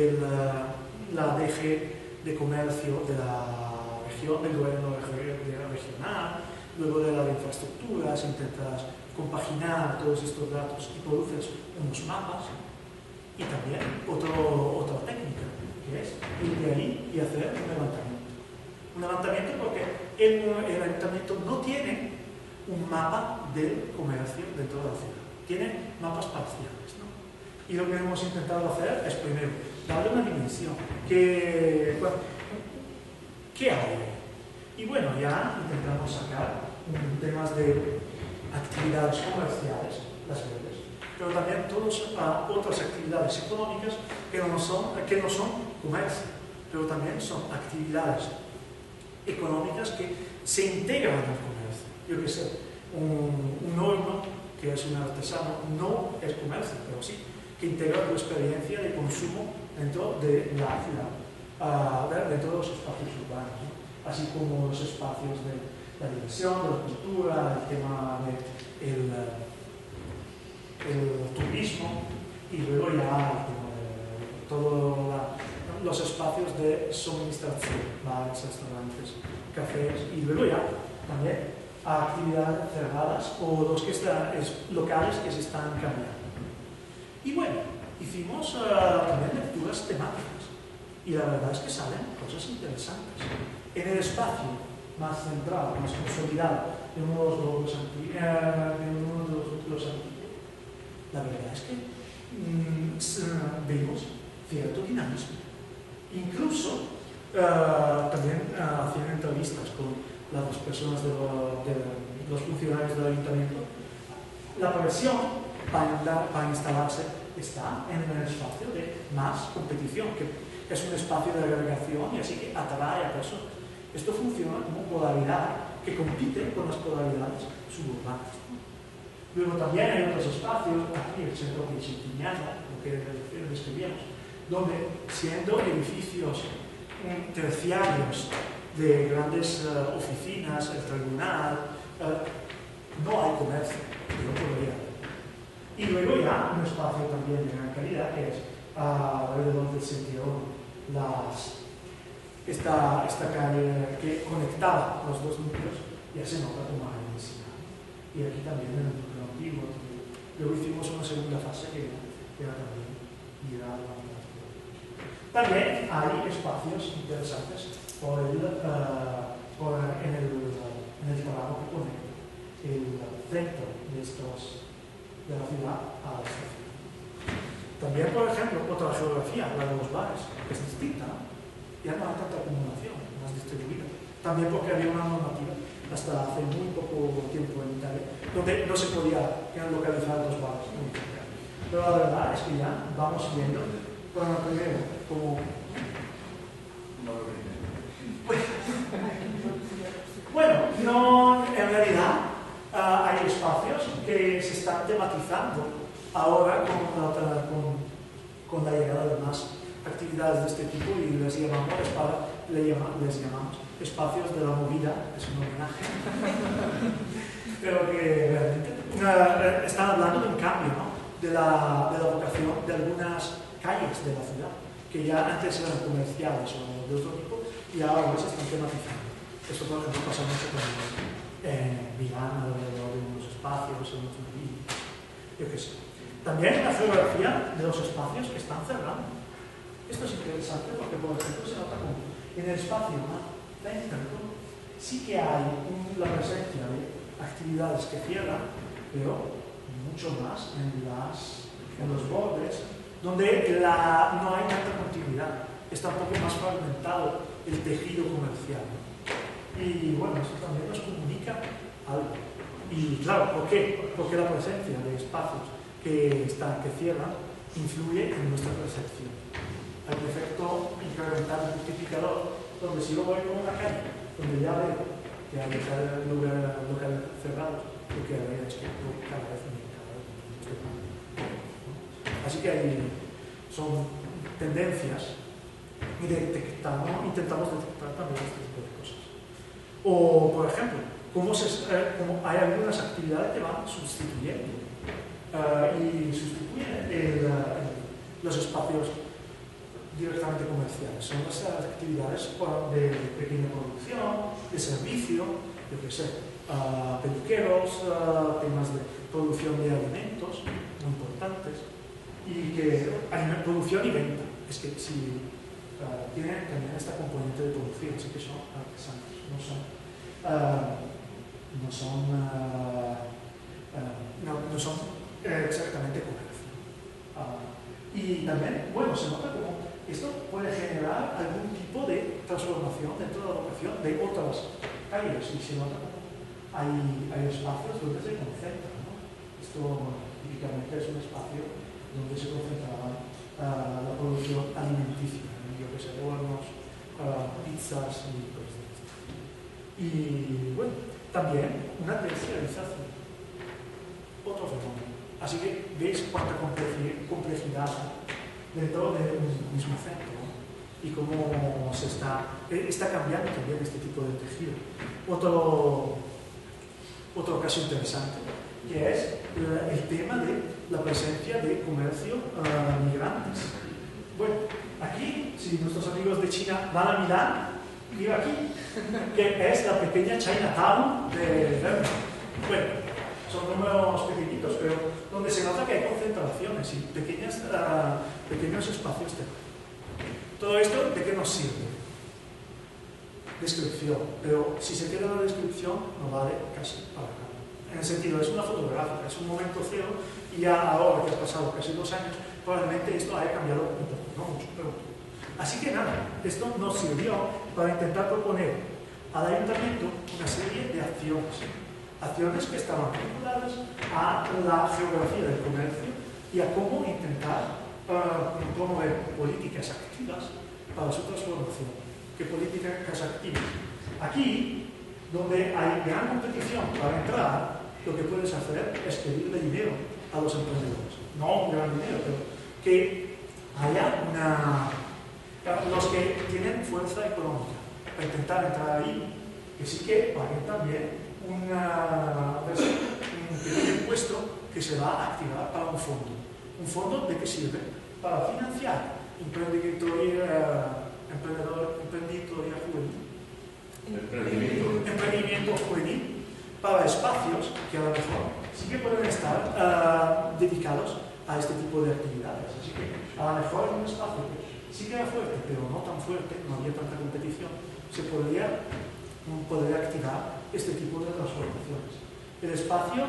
la DG de comercio de la región, del gobierno regional, luego de la de infraestructuras, intentas compaginar todos estos datos y produces unos mapas. Y también otra técnica, que es ir de ahí y hacer un levantamiento. Un levantamiento porque el ayuntamiento no tiene un mapa del comercio dentro de la ciudad. Tiene mapas parciales, ¿no? Y lo que hemos intentado hacer es, primero, darle una dimensión. ¿Qué hay? Y bueno, ya intentamos sacar temas de actividades comerciales, las verdes, pero también otras actividades económicas que no son comercio, pero también son actividades económicas que se integran al comercio. Yo qué sé, un horno que es un artesano no es comercio, pero sí que integra tu experiencia de consumo dentro de la ciudad, dentro de los espacios urbanos, ¿no? Así como los espacios de la diversión, de la cultura, el tema del turismo, y luego ya todos los espacios de suministración, bares, restaurantes, cafés, y luego ya también a actividades cerradas o locales que se están cambiando. Y bueno, hicimos también lecturas temáticas y la verdad es que salen cosas interesantes. En el espacio más central, más consolidado de uno de los núcleos antiguos, la verdad es que vemos cierto dinamismo. Incluso también hacían entrevistas con las personas de los funcionarios del ayuntamiento. La presión para instalarse está en el espacio de más competición, que es un espacio de agregación y así que atrae a personas. Esto funciona como polaridad que compite con las polaridades suburbanas, ¿no? Luego también hay otros espacios, aquí el centro de Chiquiñana, lo que describíamos, donde siendo edificios terciarios de grandes oficinas, el tribunal, no hay comercio, no podría haber. Y luego ya un espacio también de gran calidad que es alrededor del sentido esta calle que conectaba los dos núcleos, ya se nota como hay densidad. Y aquí también en el núcleo antiguo Luego hicimos una segunda fase que era también ir a la transporte. También hay espacios interesantes en el trabajo que pone el centro de la ciudad a la estación. También, por ejemplo, otra geografía, la de los bares, que es distinta, ¿no? Ya no hay tanta acumulación, más distribuida. También porque había una normativa hasta hace muy poco tiempo en Italia, donde no se podía localizar los bares. Pero la verdad es que ya vamos viendo, bueno, primero, como... Bueno, no, en realidad hay espacios que se están tematizando ahora con la llegada de más actividades de este tipo y les llamamos espacios de la movida, es un homenaje, pero que realmente están hablando de un cambio, ¿no? de la vocación de algunas calles de la ciudad, que ya antes eran comerciales o de otro tipo y ahora se están tematizando. Esto, por ejemplo, pasa mucho en Milán, alrededor de unos espacios, en unos edificios, yo qué sé. También la geografía de los espacios que están cerrando. Esto es interesante porque, por ejemplo, se nota como en el espacio más céntrico sí que hay la presencia de actividades que cierran, pero mucho más en los bordes, donde no hay tanta continuidad. Está un poco más fragmentado el tejido comercial. Y bueno, eso también nos comunica algo. Y claro, ¿por qué? Porque la presencia de espacios que cierran influye en nuestra percepción. Hay un efecto incremental multiplicador, donde si yo voy por una calle, donde ya veo que hay locales cerrados, lo que haré es que cada vez me Así que son tendencias y intentamos detectar también este tipo de cosas. O, por ejemplo, cómo hay algunas actividades que van sustituyendo y sustituyen los espacios directamente comerciales. Son las actividades de pequeña producción, de servicio, yo qué sé, peluqueros, temas de producción de alimentos muy importantes y que producción y venta. Es que si tienen también esta componente de producción, sí que son artesanos, no son exactamente comercio. Y también, bueno, se nota como esto puede generar algún tipo de transformación dentro de la vocación de otras calles y se nota como hay espacios donde se concentran, ¿no? Esto típicamente es un espacio donde se concentraba la producción alimenticia, ¿no? Yo que sé, hornos, pizzas y cosas de esto. Y bueno, también una terciarización, otro fenómeno. Así que veis cuánta complejidad dentro de un mismo centro, ¿no? Y cómo se está cambiando también este tipo de tejido. Otro caso interesante, que es el tema de la presencia de comercio migrantes. Bueno, aquí, si nuestros amigos de China van a Milán, mira aquí, que es la pequeña Chinatown de Berna. Bueno, son números pequeñitos, pero donde se nota que hay concentraciones y pequeños espacios de... ¿Todo esto de qué nos sirve? Descripción, pero si se queda en la descripción no vale casi para nada. En el sentido, es una fotográfica, es un momento cero y ya ahora que ha pasado casi 2 años, probablemente esto haya cambiado un poco, no mucho, pero... Así que nada, esto nos sirvió para intentar proponer al ayuntamiento una serie de acciones que estaban vinculadas a la geografía del comercio y a cómo intentar promover políticas activas para su transformación. ¿Qué políticas activas? Aquí, donde hay gran competición para entrar, lo que puedes hacer es pedirle dinero a los emprendedores. No un gran dinero, pero que haya los que tienen fuerza económica para intentar entrar ahí, que sí que paguen también un pequeño impuesto que se va a activar para un fondo. ¿Un fondo de qué sirve? Para financiar emprendimiento juvenil para espacios que a lo mejor sí que pueden estar dedicados a este tipo de actividades. Así que a lo mejor en un espacio que sí que era fuerte, pero no tan fuerte, no había tanta competición, se podría activar este tipo de transformaciones. El espacio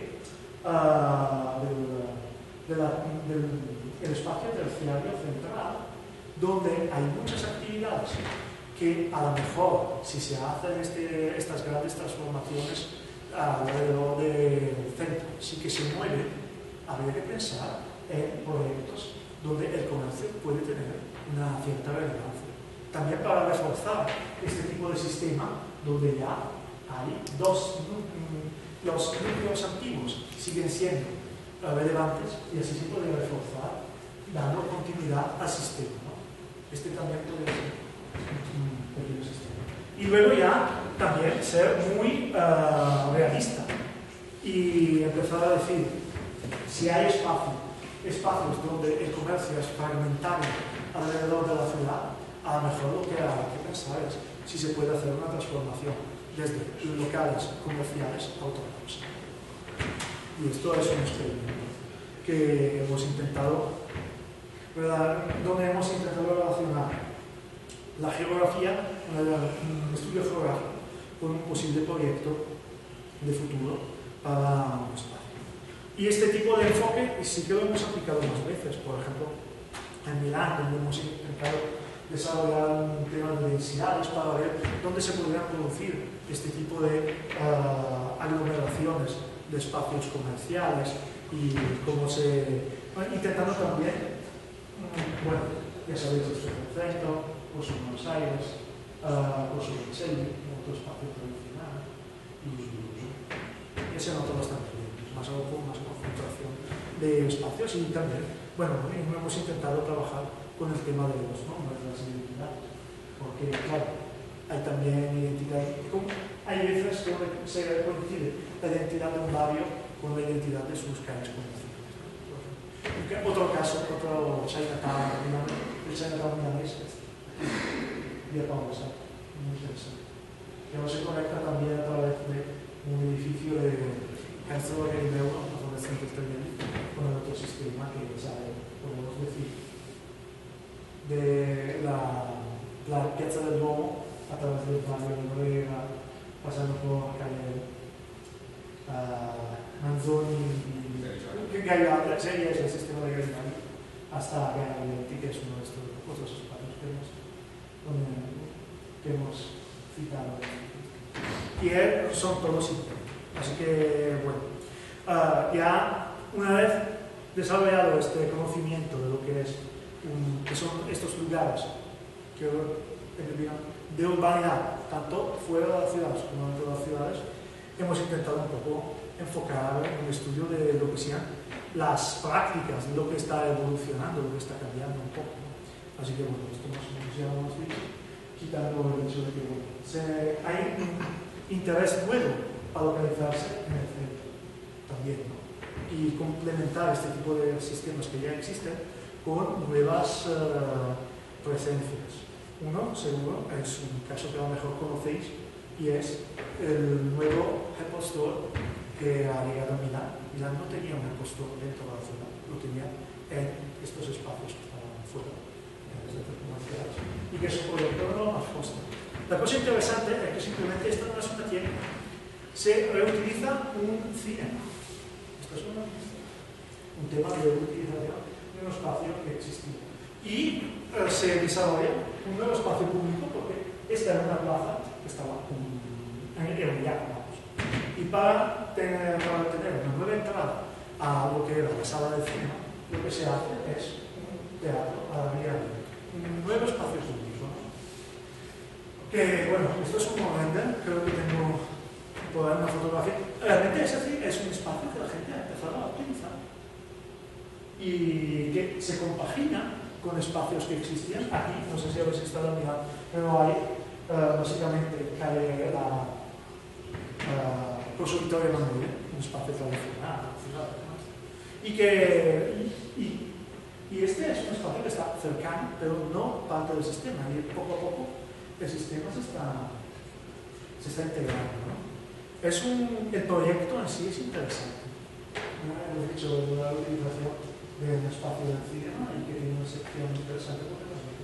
el espacio terciario central, donde hay muchas actividades que a lo mejor, si se hacen estas grandes transformaciones alrededor del centro, sí que se mueven, habría que pensar en proyectos donde el comercio puede tener una cierta relevancia. También para reforzar este tipo de sistema, donde ya hay los núcleos antiguos siguen siendo relevantes y así se puede reforzar dando continuidad al sistema, ¿no? Este también puede ser un pequeño sistema. Y luego ya también ser muy realista y empezar a decir, si hay espacios donde el comercio es fragmentario alrededor de la ciudad, a lo mejor lo que hay que pensar es si se puede hacer una transformación desde locales comerciales autónomos. Y esto es un experimento que hemos intentado, donde hemos intentado relacionar la geografía, un estudio geográfico, con un posible proyecto de futuro para un espacio. Y este tipo de enfoque sí que lo hemos aplicado más veces. Por ejemplo, en Milán, donde hemos intentado desarrollar un tema de densidades para ver dónde se podrían producir este tipo de aglomeraciones de espacios comerciales y cómo intentando también, bueno, ya sabéis, el centro, pues en Buenos Aires, pues en Chile, otro espacio tradicional, y se nota bastante bien, más concentración de espacios. Y también, bueno, hemos intentado trabajar con el tema de los nombres, de las identidades, porque claro, hay también identidad, hay veces que se coincide la identidad de un barrio con la identidad de sus calles comerciales. Otro caso, otro Chinatown, el Chinatown milanés, de Pausa, muy interesante. Que ahora se conecta también a través de un edificio de Cancelleria de Euro, la Fundación Terteliani, con el otro sistema que sale, podemos decir, de la Piazza del Duomo a través del barrio de Brera, pasando por la calle Manzoni y Garibaldi, es el sistema de Garibaldi, hasta Garibaldi, que es uno de estos otros espacios que hemos citado. Y son todos internos. Así que, bueno, ya una vez desarrollado este conocimiento de lo que son estos lugares de urbanidad, tanto fuera de las ciudades como dentro de las ciudades, hemos intentado un poco enfocar un estudio de lo que sean las prácticas, de lo que está evolucionando, lo que está cambiando un poco, ¿no? Así que, bueno, esto ya lo hemos dicho, quitando el hecho de que hay un interés nuevo para localizarse en el centro también, ¿no? Y complementar este tipo de sistemas que ya existen con nuevas presencias. Uno, seguro, es un caso que a lo mejor conocéis, y es el nuevo Apple Store que ha llegado a Milán. Milán no tenía un Apple Store dentro de la ciudad, lo tenía en estos espacios que estaban fuera, en los centros comerciales, y que es un proyecto de lo más justo. La cosa interesante es que simplemente esta no es una tienda, se reutiliza un cine. Esto es un tema de reutilización de un espacio que existía. Y se desarrolla un nuevo espacio público, porque esta era una plaza que estaba en un llano. Y para tener una nueva entrada a lo que era la sala de cine, lo que se hace es un teatro a la vía libre, un nuevo espacio público, ¿no? Que, bueno, esto es un render, creo que tengo por ahí una fotografía. Realmente es así, es un espacio que la gente ha empezado a utilizar y que se compagina con espacios que existían aquí. No sé si habéis estado mirando, pero hay básicamente calle la consultorio de Manuel, un espacio tradicional, y este es un espacio que está cercano, pero no parte del sistema, y poco a poco el sistema se está integrando, ¿no? el proyecto en sí es interesante. Hemos dicho la utilización de un espacio de cinema y que tiene una sección interesante porque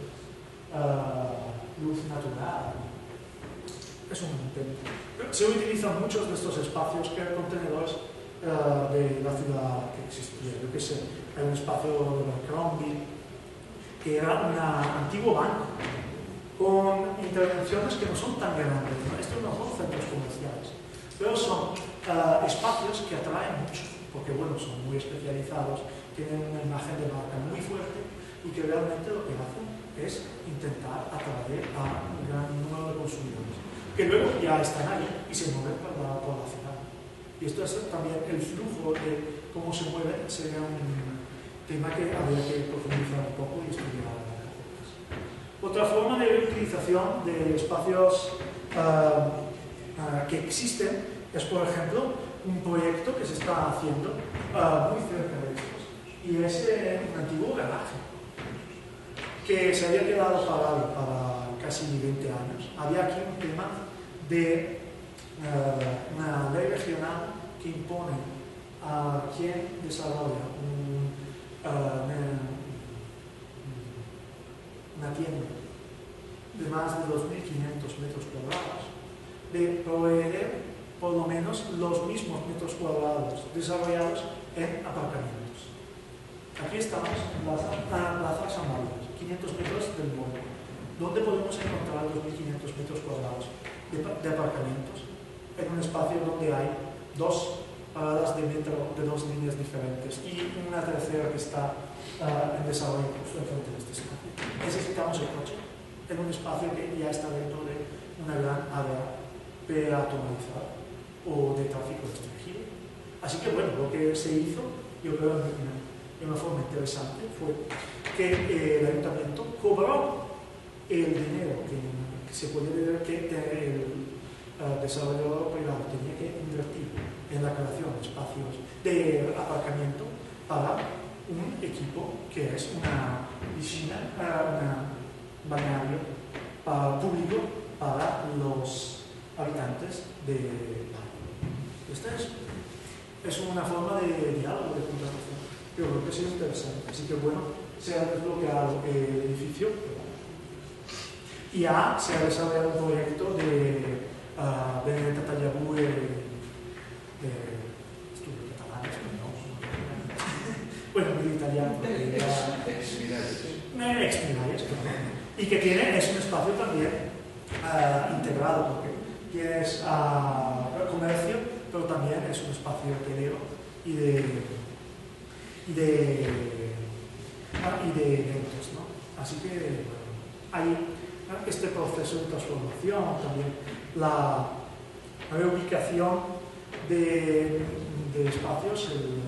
luz natural. Es un intento. Se utilizan muchos de estos espacios que contenedores de la ciudad que existía. Yo que sé, hay un espacio de Abercrombie que era un antiguo banco con intervenciones que no son tan grandes, ¿no? Estos no son centros comerciales, pero son espacios que atraen mucho, porque bueno, son muy especializados, tienen una imagen de marca muy fuerte y que realmente lo que hacen es intentar atraer a un gran número de consumidores, que luego ya están ahí y se mueven por la ciudad. Y esto es también el flujo de cómo se mueven, sería un tema que habría que profundizar un poco y estudiar. Otra forma de reutilización de espacios que existen es, por ejemplo, un proyecto que se está haciendo muy cerca de estos, y es un antiguo garaje que se había quedado parado para casi 20 años. Había aquí un tema de una ley regional que impone a quien desarrolla una tienda de más de 2.500 metros cuadrados, de proveer por lo menos los mismos metros cuadrados desarrollados en aparcamientos. Aquí estamos en la Plaza San María, 500 metros del mundo. ¿Dónde podemos encontrar 2.500 metros cuadrados de aparcamientos? En un espacio donde hay dos paradas de metro de dos líneas diferentes y una tercera que está en desarrollo justo enfrente de este espacio. Necesitamos el coche en un espacio que ya está dentro de una gran área peatonalizada o de tráfico restringido. Así que bueno, lo que se hizo, yo creo de una forma interesante, fue que el ayuntamiento cobró el dinero que se puede ver que el desarrollador privado tenía que invertir en la creación de espacios de aparcamiento para un equipo que es una piscina, un balneario público para los habitantes de barrio. Esta es una forma de diálogo, de conversación. Yo creo que sí es interesante. Así que bueno, se ha desbloqueado el edificio y ya se ha desarrollado un proyecto de Benedetta Tagliabue, estudio catalán, español, bueno, de italiano. Ex-Miralles, claro. Y que es un espacio también integrado, porque tienes comercio, pero también es un espacio hotelero y de eventos, ¿no? Así que bueno, hay este proceso de transformación, también la reubicación de espacios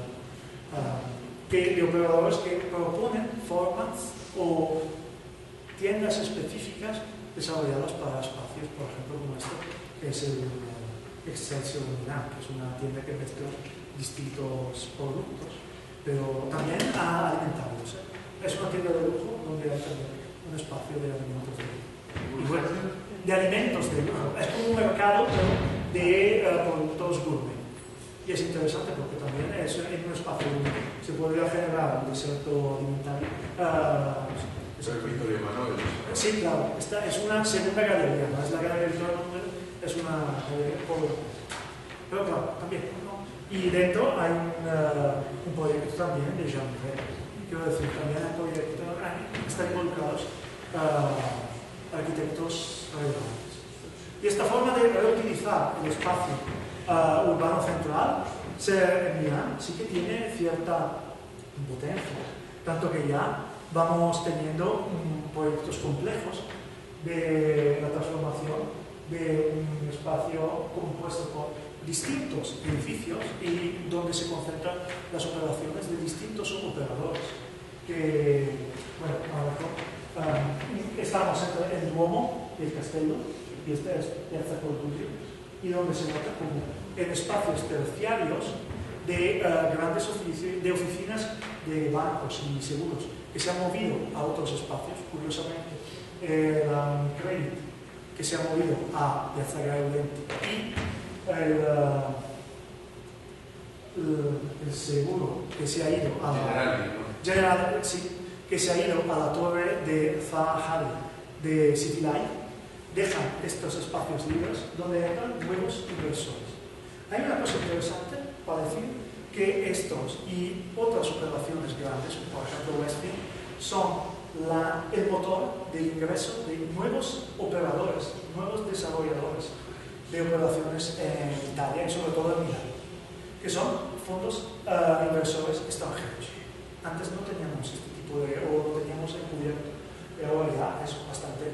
de operadores que proponen formas o tiendas específicas desarrolladas para espacios, por ejemplo, como este, que es el Excelsior Milán, que es una tienda que mezcla distintos productos, pero también alimentarios. Es una tienda de lujo donde hay también un espacio de alimentos de lujo. Y bueno, de alimentos de lujo. Es como un mercado de productos gourmet. Y es interesante porque también es en un espacio donde se podría generar un desierto alimentario. Sí, claro. Esta es una segunda galería, no es la galería de Manuel, es una galería pobre. Pero claro, también, ¿no? Y dentro hay un proyecto también de Jean Rey. Quiero decir, también hay proyectos, están involucrados arquitectos relevantes. Y esta forma de reutilizar el espacio urbano central en Milán sí que tiene cierta potencia, tanto que ya vamos teniendo proyectos complejos de la transformación de un espacio compuesto por distintos edificios y donde se concentran las operaciones de distintos operadores que, bueno, a lo mejor estamos entre el Duomo y el Castello, y este es Piazza Corduglio, y donde se nota como en espacios terciarios de grandes oficinas de bancos y seguros que se han movido a otros espacios, curiosamente Credit, que se ha movido a Piazza Garibaldi, y el seguro que se ha ido a la torre de Zaha Hadid de City Life, dejan estos espacios libres donde entran nuevos inversores. Hay una cosa interesante para decir que estos y otras operaciones grandes, por ejemplo Westfield, son el motor del ingreso de nuevos operadores, nuevos desarrolladores de operaciones en Italia y sobre todo en Milán, que son fondos inversores extranjeros. Antes no teníamos este tipo de, o lo teníamos encubierto, pero ya es bastante,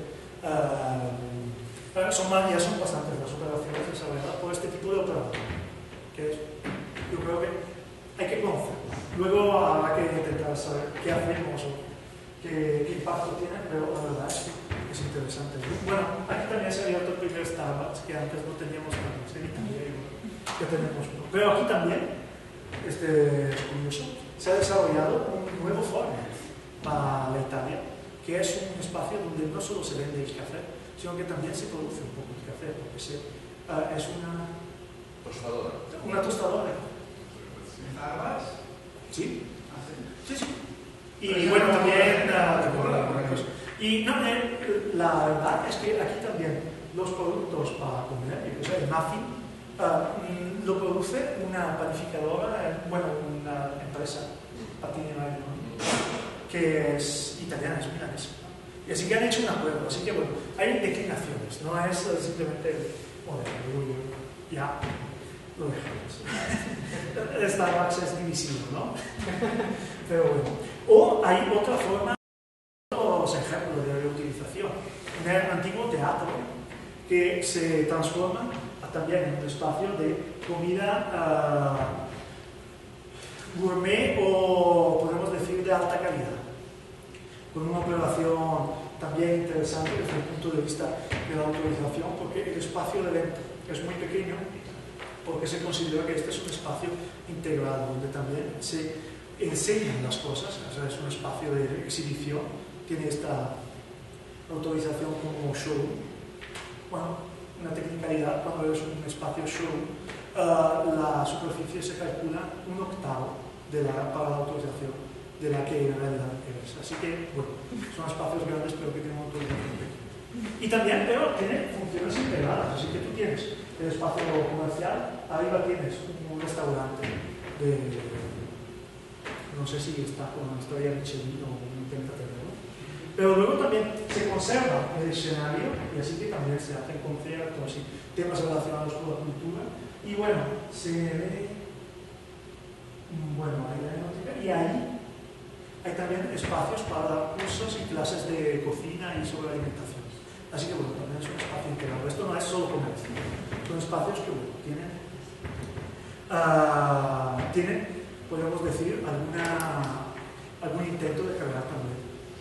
ya son bastantes las operaciones desarrolladas por este tipo de operador, que yo creo que hay que conocer. Luego habrá que intentar saber qué hacemos o qué impacto tiene, pero la verdad es que es interesante. Bueno, aquí también se ha abierto el primer Starbucks, que antes no teníamos Starbucks en Italia, que tenemos uno. Pero aquí también, es curioso, se ha desarrollado un nuevo format para la Italia, que es un espacio donde no solo se vende el café, sino que también se produce un poco de café, porque es una tostadora. Una tostadora. ¿Starbucks? Sí. Sí, sí. Y bueno, también y no, la verdad es que aquí también los productos para comer, el muffin, lo produce una panificadora, bueno, una empresa patinera, que es italiana, es milanesa. Y así que han hecho un acuerdo, así que bueno, hay declinaciones, no es simplemente, bueno, ya lo dejamos. Starbucks es divisivo, ¿no? Pero bueno. O hay otra forma, otros ejemplos de reutilización. En el antiguo teatro, que se transforma también en un espacio de comida gourmet o podemos decir de alta calidad, con una operación también interesante desde el punto de vista de la autorización, porque el espacio de venta es muy pequeño, porque se considera que este es un espacio integrado, donde también se enseñan las cosas, o sea, es un espacio de exhibición, tiene esta autorización como showroom. Bueno, una tecnicalidad, cuando es un espacio showroom, la superficie se calcula 1/8 para la autorización de la que en realidad es. Así que, bueno, son espacios grandes pero que tienen una autorización pequeña. Y también, pero tiene funciones integradas, así que tú tienes el espacio comercial, arriba tienes un restaurante no sé si está con la historia de Michelin o intenta tenerlo, pero luego también se conserva el escenario y así que también se hacen conciertos y temas relacionados con la cultura y bueno, se ve y ahí hay también espacios para cursos y clases de cocina y sobre alimentación. Así que bueno, también es un espacio integrado. Esto no es solo comercio, son espacios que bueno, tienen, podemos decir, algún intento de crear también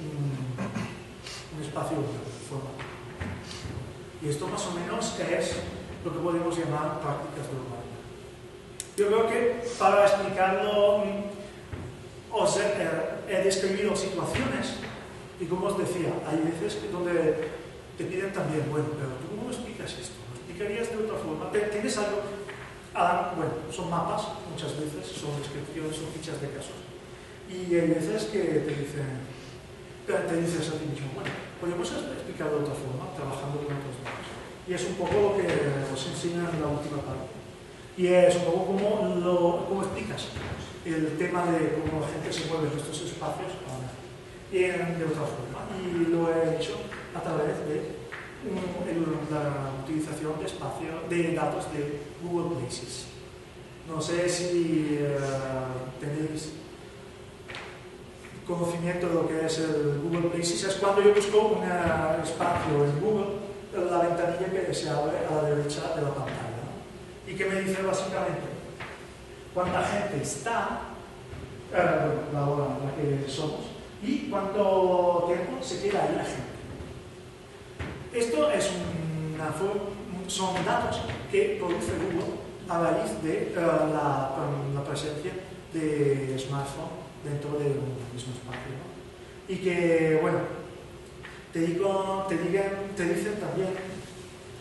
un espacio formal. Y esto más o menos es lo que podemos llamar prácticas de urbanidad. Yo creo que para explicarlo os he describido situaciones y como os decía, hay veces donde te piden también, bueno, pero ¿tú cómo lo explicas esto? ¿Lo explicarías de otra forma? ¿Tienes algo? Bueno, son mapas, muchas veces, son descripciones, son fichas de casos. Y hay veces que te dices a ti mismo, bueno, podemos explicarlo de otra forma, trabajando con otros datos. Y es un poco lo que os enseñan en la última parte. Y es un poco cómo explicas el tema de cómo la gente se mueve en estos espacios de otra forma. Y lo he hecho a través de la utilización de datos de Google Places. No sé si tenéis conocimiento de lo que es el Google Places. Es cuando yo busco un espacio en Google, la ventanilla que se abre a la derecha de la pantalla, ¿no? Y que me dice básicamente cuánta gente está, la hora en la que somos, y cuánto tiempo se queda ahí la gente. Esto es son datos que produce Google a raíz de la presencia de smartphone dentro de un mismo espacio, ¿no? Y que, bueno, te dicen también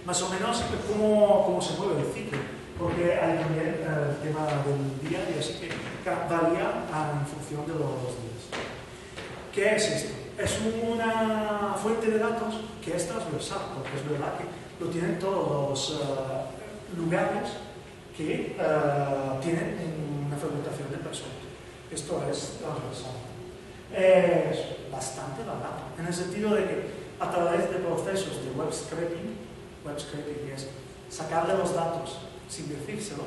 más o menos cómo se mueve el ciclo, porque hay también el tema del día y así que varía en función de los días. ¿Qué es esto? Es una fuente de datos que es transversal, porque es verdad que lo tienen todos los lugares que tienen una fragmentación de personas. Esto es transversal. Es bastante barato, en el sentido de que a través de procesos de web scraping es sacarle los datos sin decírselo,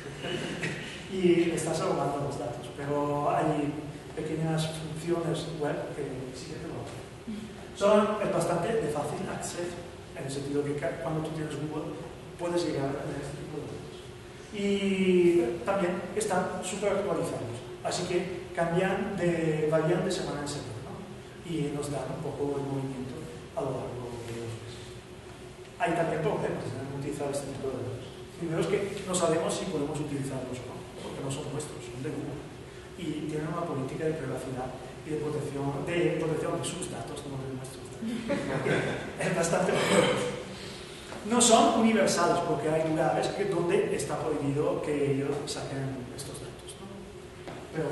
y estás ahorrando los datos, pero hay pequeñas funciones web que sí que te lo hacen. Es bastante de fácil acceso, en el sentido de que cuando tú tienes Google puedes llegar a este tipo de datos. Y también están súper actualizados, así que varían de semana en semana, ¿no? Y nos dan un poco el movimiento a lo largo de los meses. Hay también problemas en utilizar este tipo de datos. Primero es que no sabemos si podemos utilizarlos o no, porque no son nuestros, son de Google. Y tienen una política de privacidad y de protección de sus datos, no de nuestros datos. Es bastante bueno. No son universales, porque hay lugares donde está prohibido que ellos saquen estos datos, ¿no? Pero,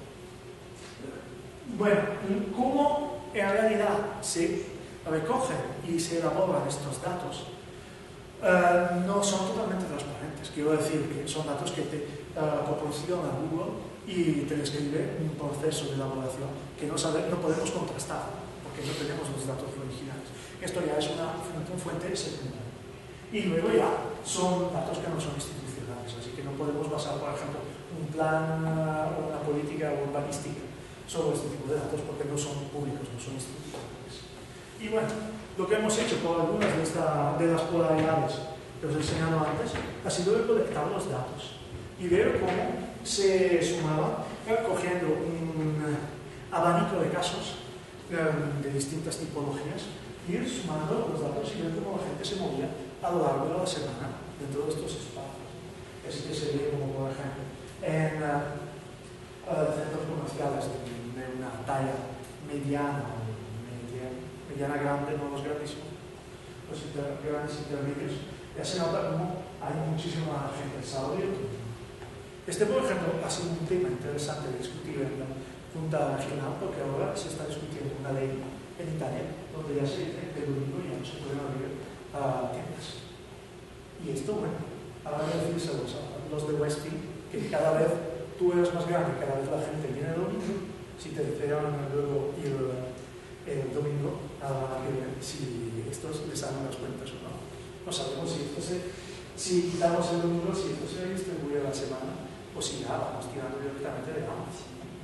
bueno, ¿cómo en realidad se recogen y se elaboran estos datos? No son totalmente transparentes. Quiero decir que son datos que te proporciona Google y te describe un proceso de elaboración que no podemos contrastar porque no tenemos los datos originales. Esto ya es una fuente secundaria. Y luego ya son datos que no son institucionales, así que no podemos basar, por ejemplo, un plan o una política urbanística sobre este tipo de datos porque no son públicos, no son institucionales. Y bueno, lo que hemos hecho con algunas de las polaridades que os he enseñado antes ha sido recolectar los datos y ver cómo se sumaba cogiendo un abanico de casos de distintas tipologías y ir sumando los datos y ver cómo la gente se movía a lo largo de la semana dentro de estos espacios. Así que sería como, por ejemplo, en centros comerciales de una talla mediana grande, no los grandísimos, los grandes intermedios, ya se nota como hay muchísima gente el sábado y el domingo. Este, por ejemplo, ha sido un tema interesante de discutir en la Junta Regional, porque ahora se está discutiendo una ley en Italia donde ya se dice que el domingo ya no se pueden abrir tiendas. Y esto, bueno, ahora de decirse los de Westfield, que cada vez tú eres más grande, cada vez la gente viene el domingo, si te desean luego ir el domingo a que si estos les hagan las cuentas o no. No sabemos si quitamos el domingo, si esto se distribuye a la semana o si ya vamos tirando directamente de ambas.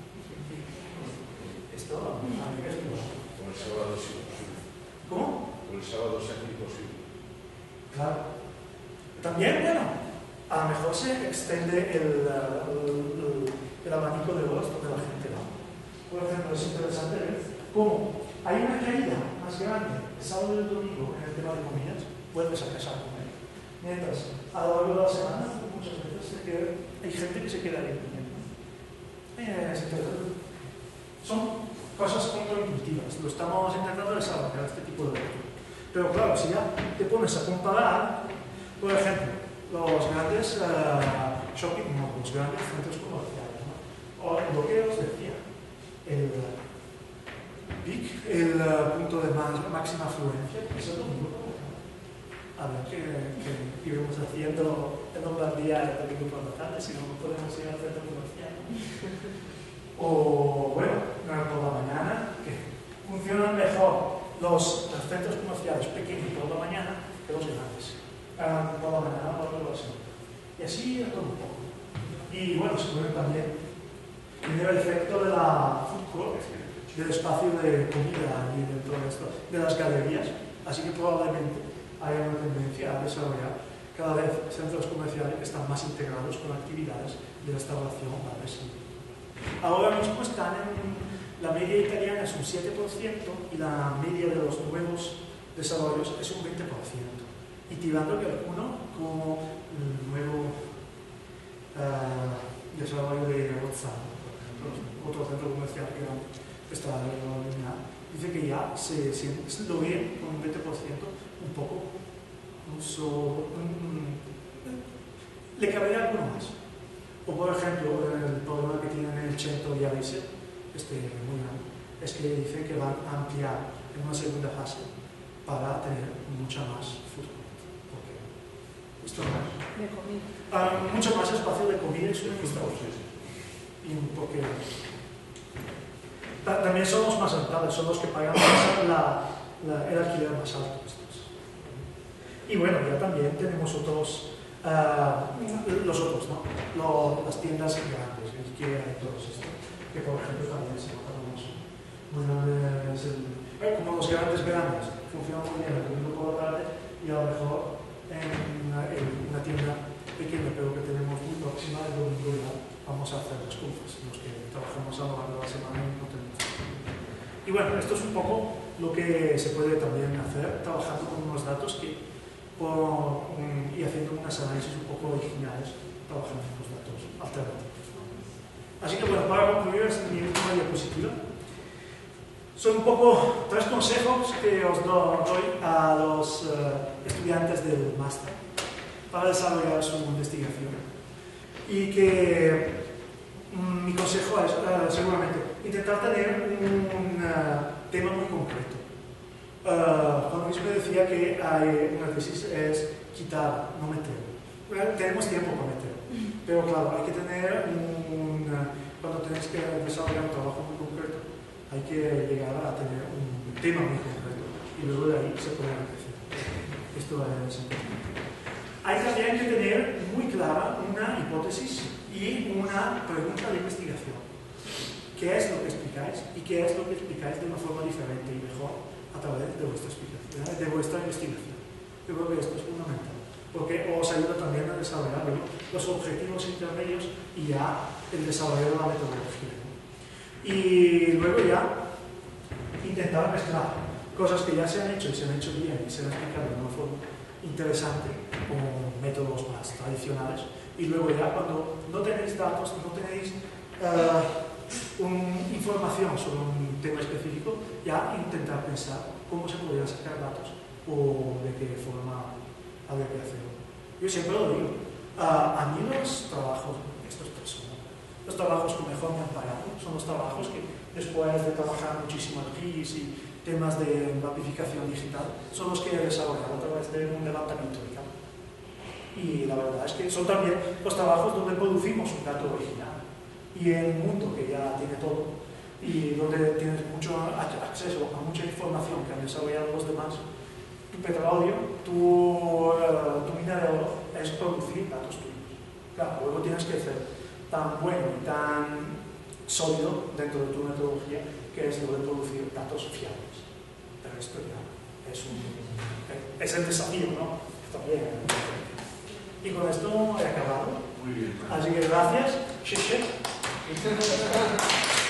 Esto a mí es muy bueno. Con el sábado es imposible. ¿Cómo? Con el sábado es imposible. Claro. También, bueno, a lo mejor se extiende el abanico de horas donde la gente va. Por ejemplo, es interesante ver cómo hay una caída más grande el sábado y el domingo en el tema de comidas, vuelves a casa a comer. Mientras, a lo largo de la semana, muchas veces hay gente que se queda ahí comiendo. Son cosas contraintuitivas, lo estamos intentando desarrollar este tipo de lectura. Pero claro, si ya te pones a comparar, por ejemplo, los grandes shopping malls, los grandes centros comerciales, ¿no? O lo que os decía, el PIC, el punto de máxima afluencia, es el domingo. A ver qué iremos haciendo en Lombardía el domingo por la tarde, si no podemos ir al centro comercial. O bueno, por la mañana, que funcionan mejor los centros comerciales pequeños por la mañana que los grandes. Por la mañana, por la noche. Y así todo un poco. Y bueno, se puede también tener el efecto de la food court, del espacio de comida y dentro de esto, de las galerías. Así que probablemente haya una tendencia a desarrollar cada vez centros comerciales que están más integrados con actividades de restauración a residuos. Ahora mismo están la media italiana es un 7% y la media de los nuevos desarrollos es un 20%. Y tirando que alguno, como el nuevo desarrollo de Rozzano, por ejemplo, otro centro comercial que está eliminado, dice que ya lo ve con un 20% un poco le cabería alguno más. O por ejemplo, el problema que tienen en el centro de Avise, muy grande, es que dice que van a ampliar en una segunda fase para tener mucha más futuro. Porque esto no es. De comida. Mucho más espacio de comida y suministro. Y porque también son los más rentables, son los que pagan más el alquiler más alto. Y bueno, ya también tenemos otros, los otros, ¿no? Las tiendas grandes, IKEA y todos estos, que por ejemplo también se notan muy grandes, como los grandes funcionan muy bien el domingo por la tarde y a lo mejor en una tienda pequeña pero que tenemos muy próxima el domingo ya vamos a hacer las compras, los que trabajamos a lo largo de la semana y no tenemos. Y bueno, esto es un poco lo que se puede también hacer trabajando con unos datos y haciendo unos análisis un poco originales trabajando con los datos alternativos. Así que bueno, para concluir, esta es mi última diapositiva. Son un poco 3 consejos que os doy a los estudiantes del máster para desarrollar su investigación. Y que mi consejo es, seguramente, intentar tener un tema muy concreto. Juan Luis me decía que una tesis es quitar, no meter. Tenemos tiempo para meter, pero claro, hay que tener cuando tenéis que desarrollar un trabajo muy concreto, hay que llegar a tener un tema muy concreto y luego de ahí se puede crecer. Esto es importante. Hay también que tener muy clara una hipótesis y una pregunta de investigación. ¿Qué es lo que explicáis? Y qué es lo que explicáis de una forma diferente y mejor a través de vuestra explicación, de vuestra investigación. Yo creo que esto es fundamental, porque os ayuda también a desarrollar los objetivos intermedios y ya el desarrollo de la metodología. Y luego ya intentar mezclar cosas que ya se han hecho y se han hecho bien y se han explicado de una forma interesante con métodos más tradicionales, y luego ya cuando no tenéis datos, no tenéis información sobre un tema específico, ya intentar pensar cómo se podrían sacar datos o de qué forma habría que hacerlo. Yo siempre lo digo, a mí los trabajos, estos personas, los trabajos que mejor me han pagado son los trabajos que después de trabajar muchísimas GIS y temas de mapificación digital son los que he desarrollado a través de un levantamiento de campo. Y la verdad es que son también los trabajos donde producimos un dato original. Y en un mundo que ya tiene todo y donde tienes mucho acceso a mucha información que han desarrollado los demás, tu petróleo, tu mina de oro es producir datos tuyos. Claro, luego tienes que ser tan bueno y tan sólido dentro de tu metodología que es lo de producir datos fiables. Pero esto ya es el desafío, ¿no? También. Y con esto he acabado. Muy bien. Así que gracias.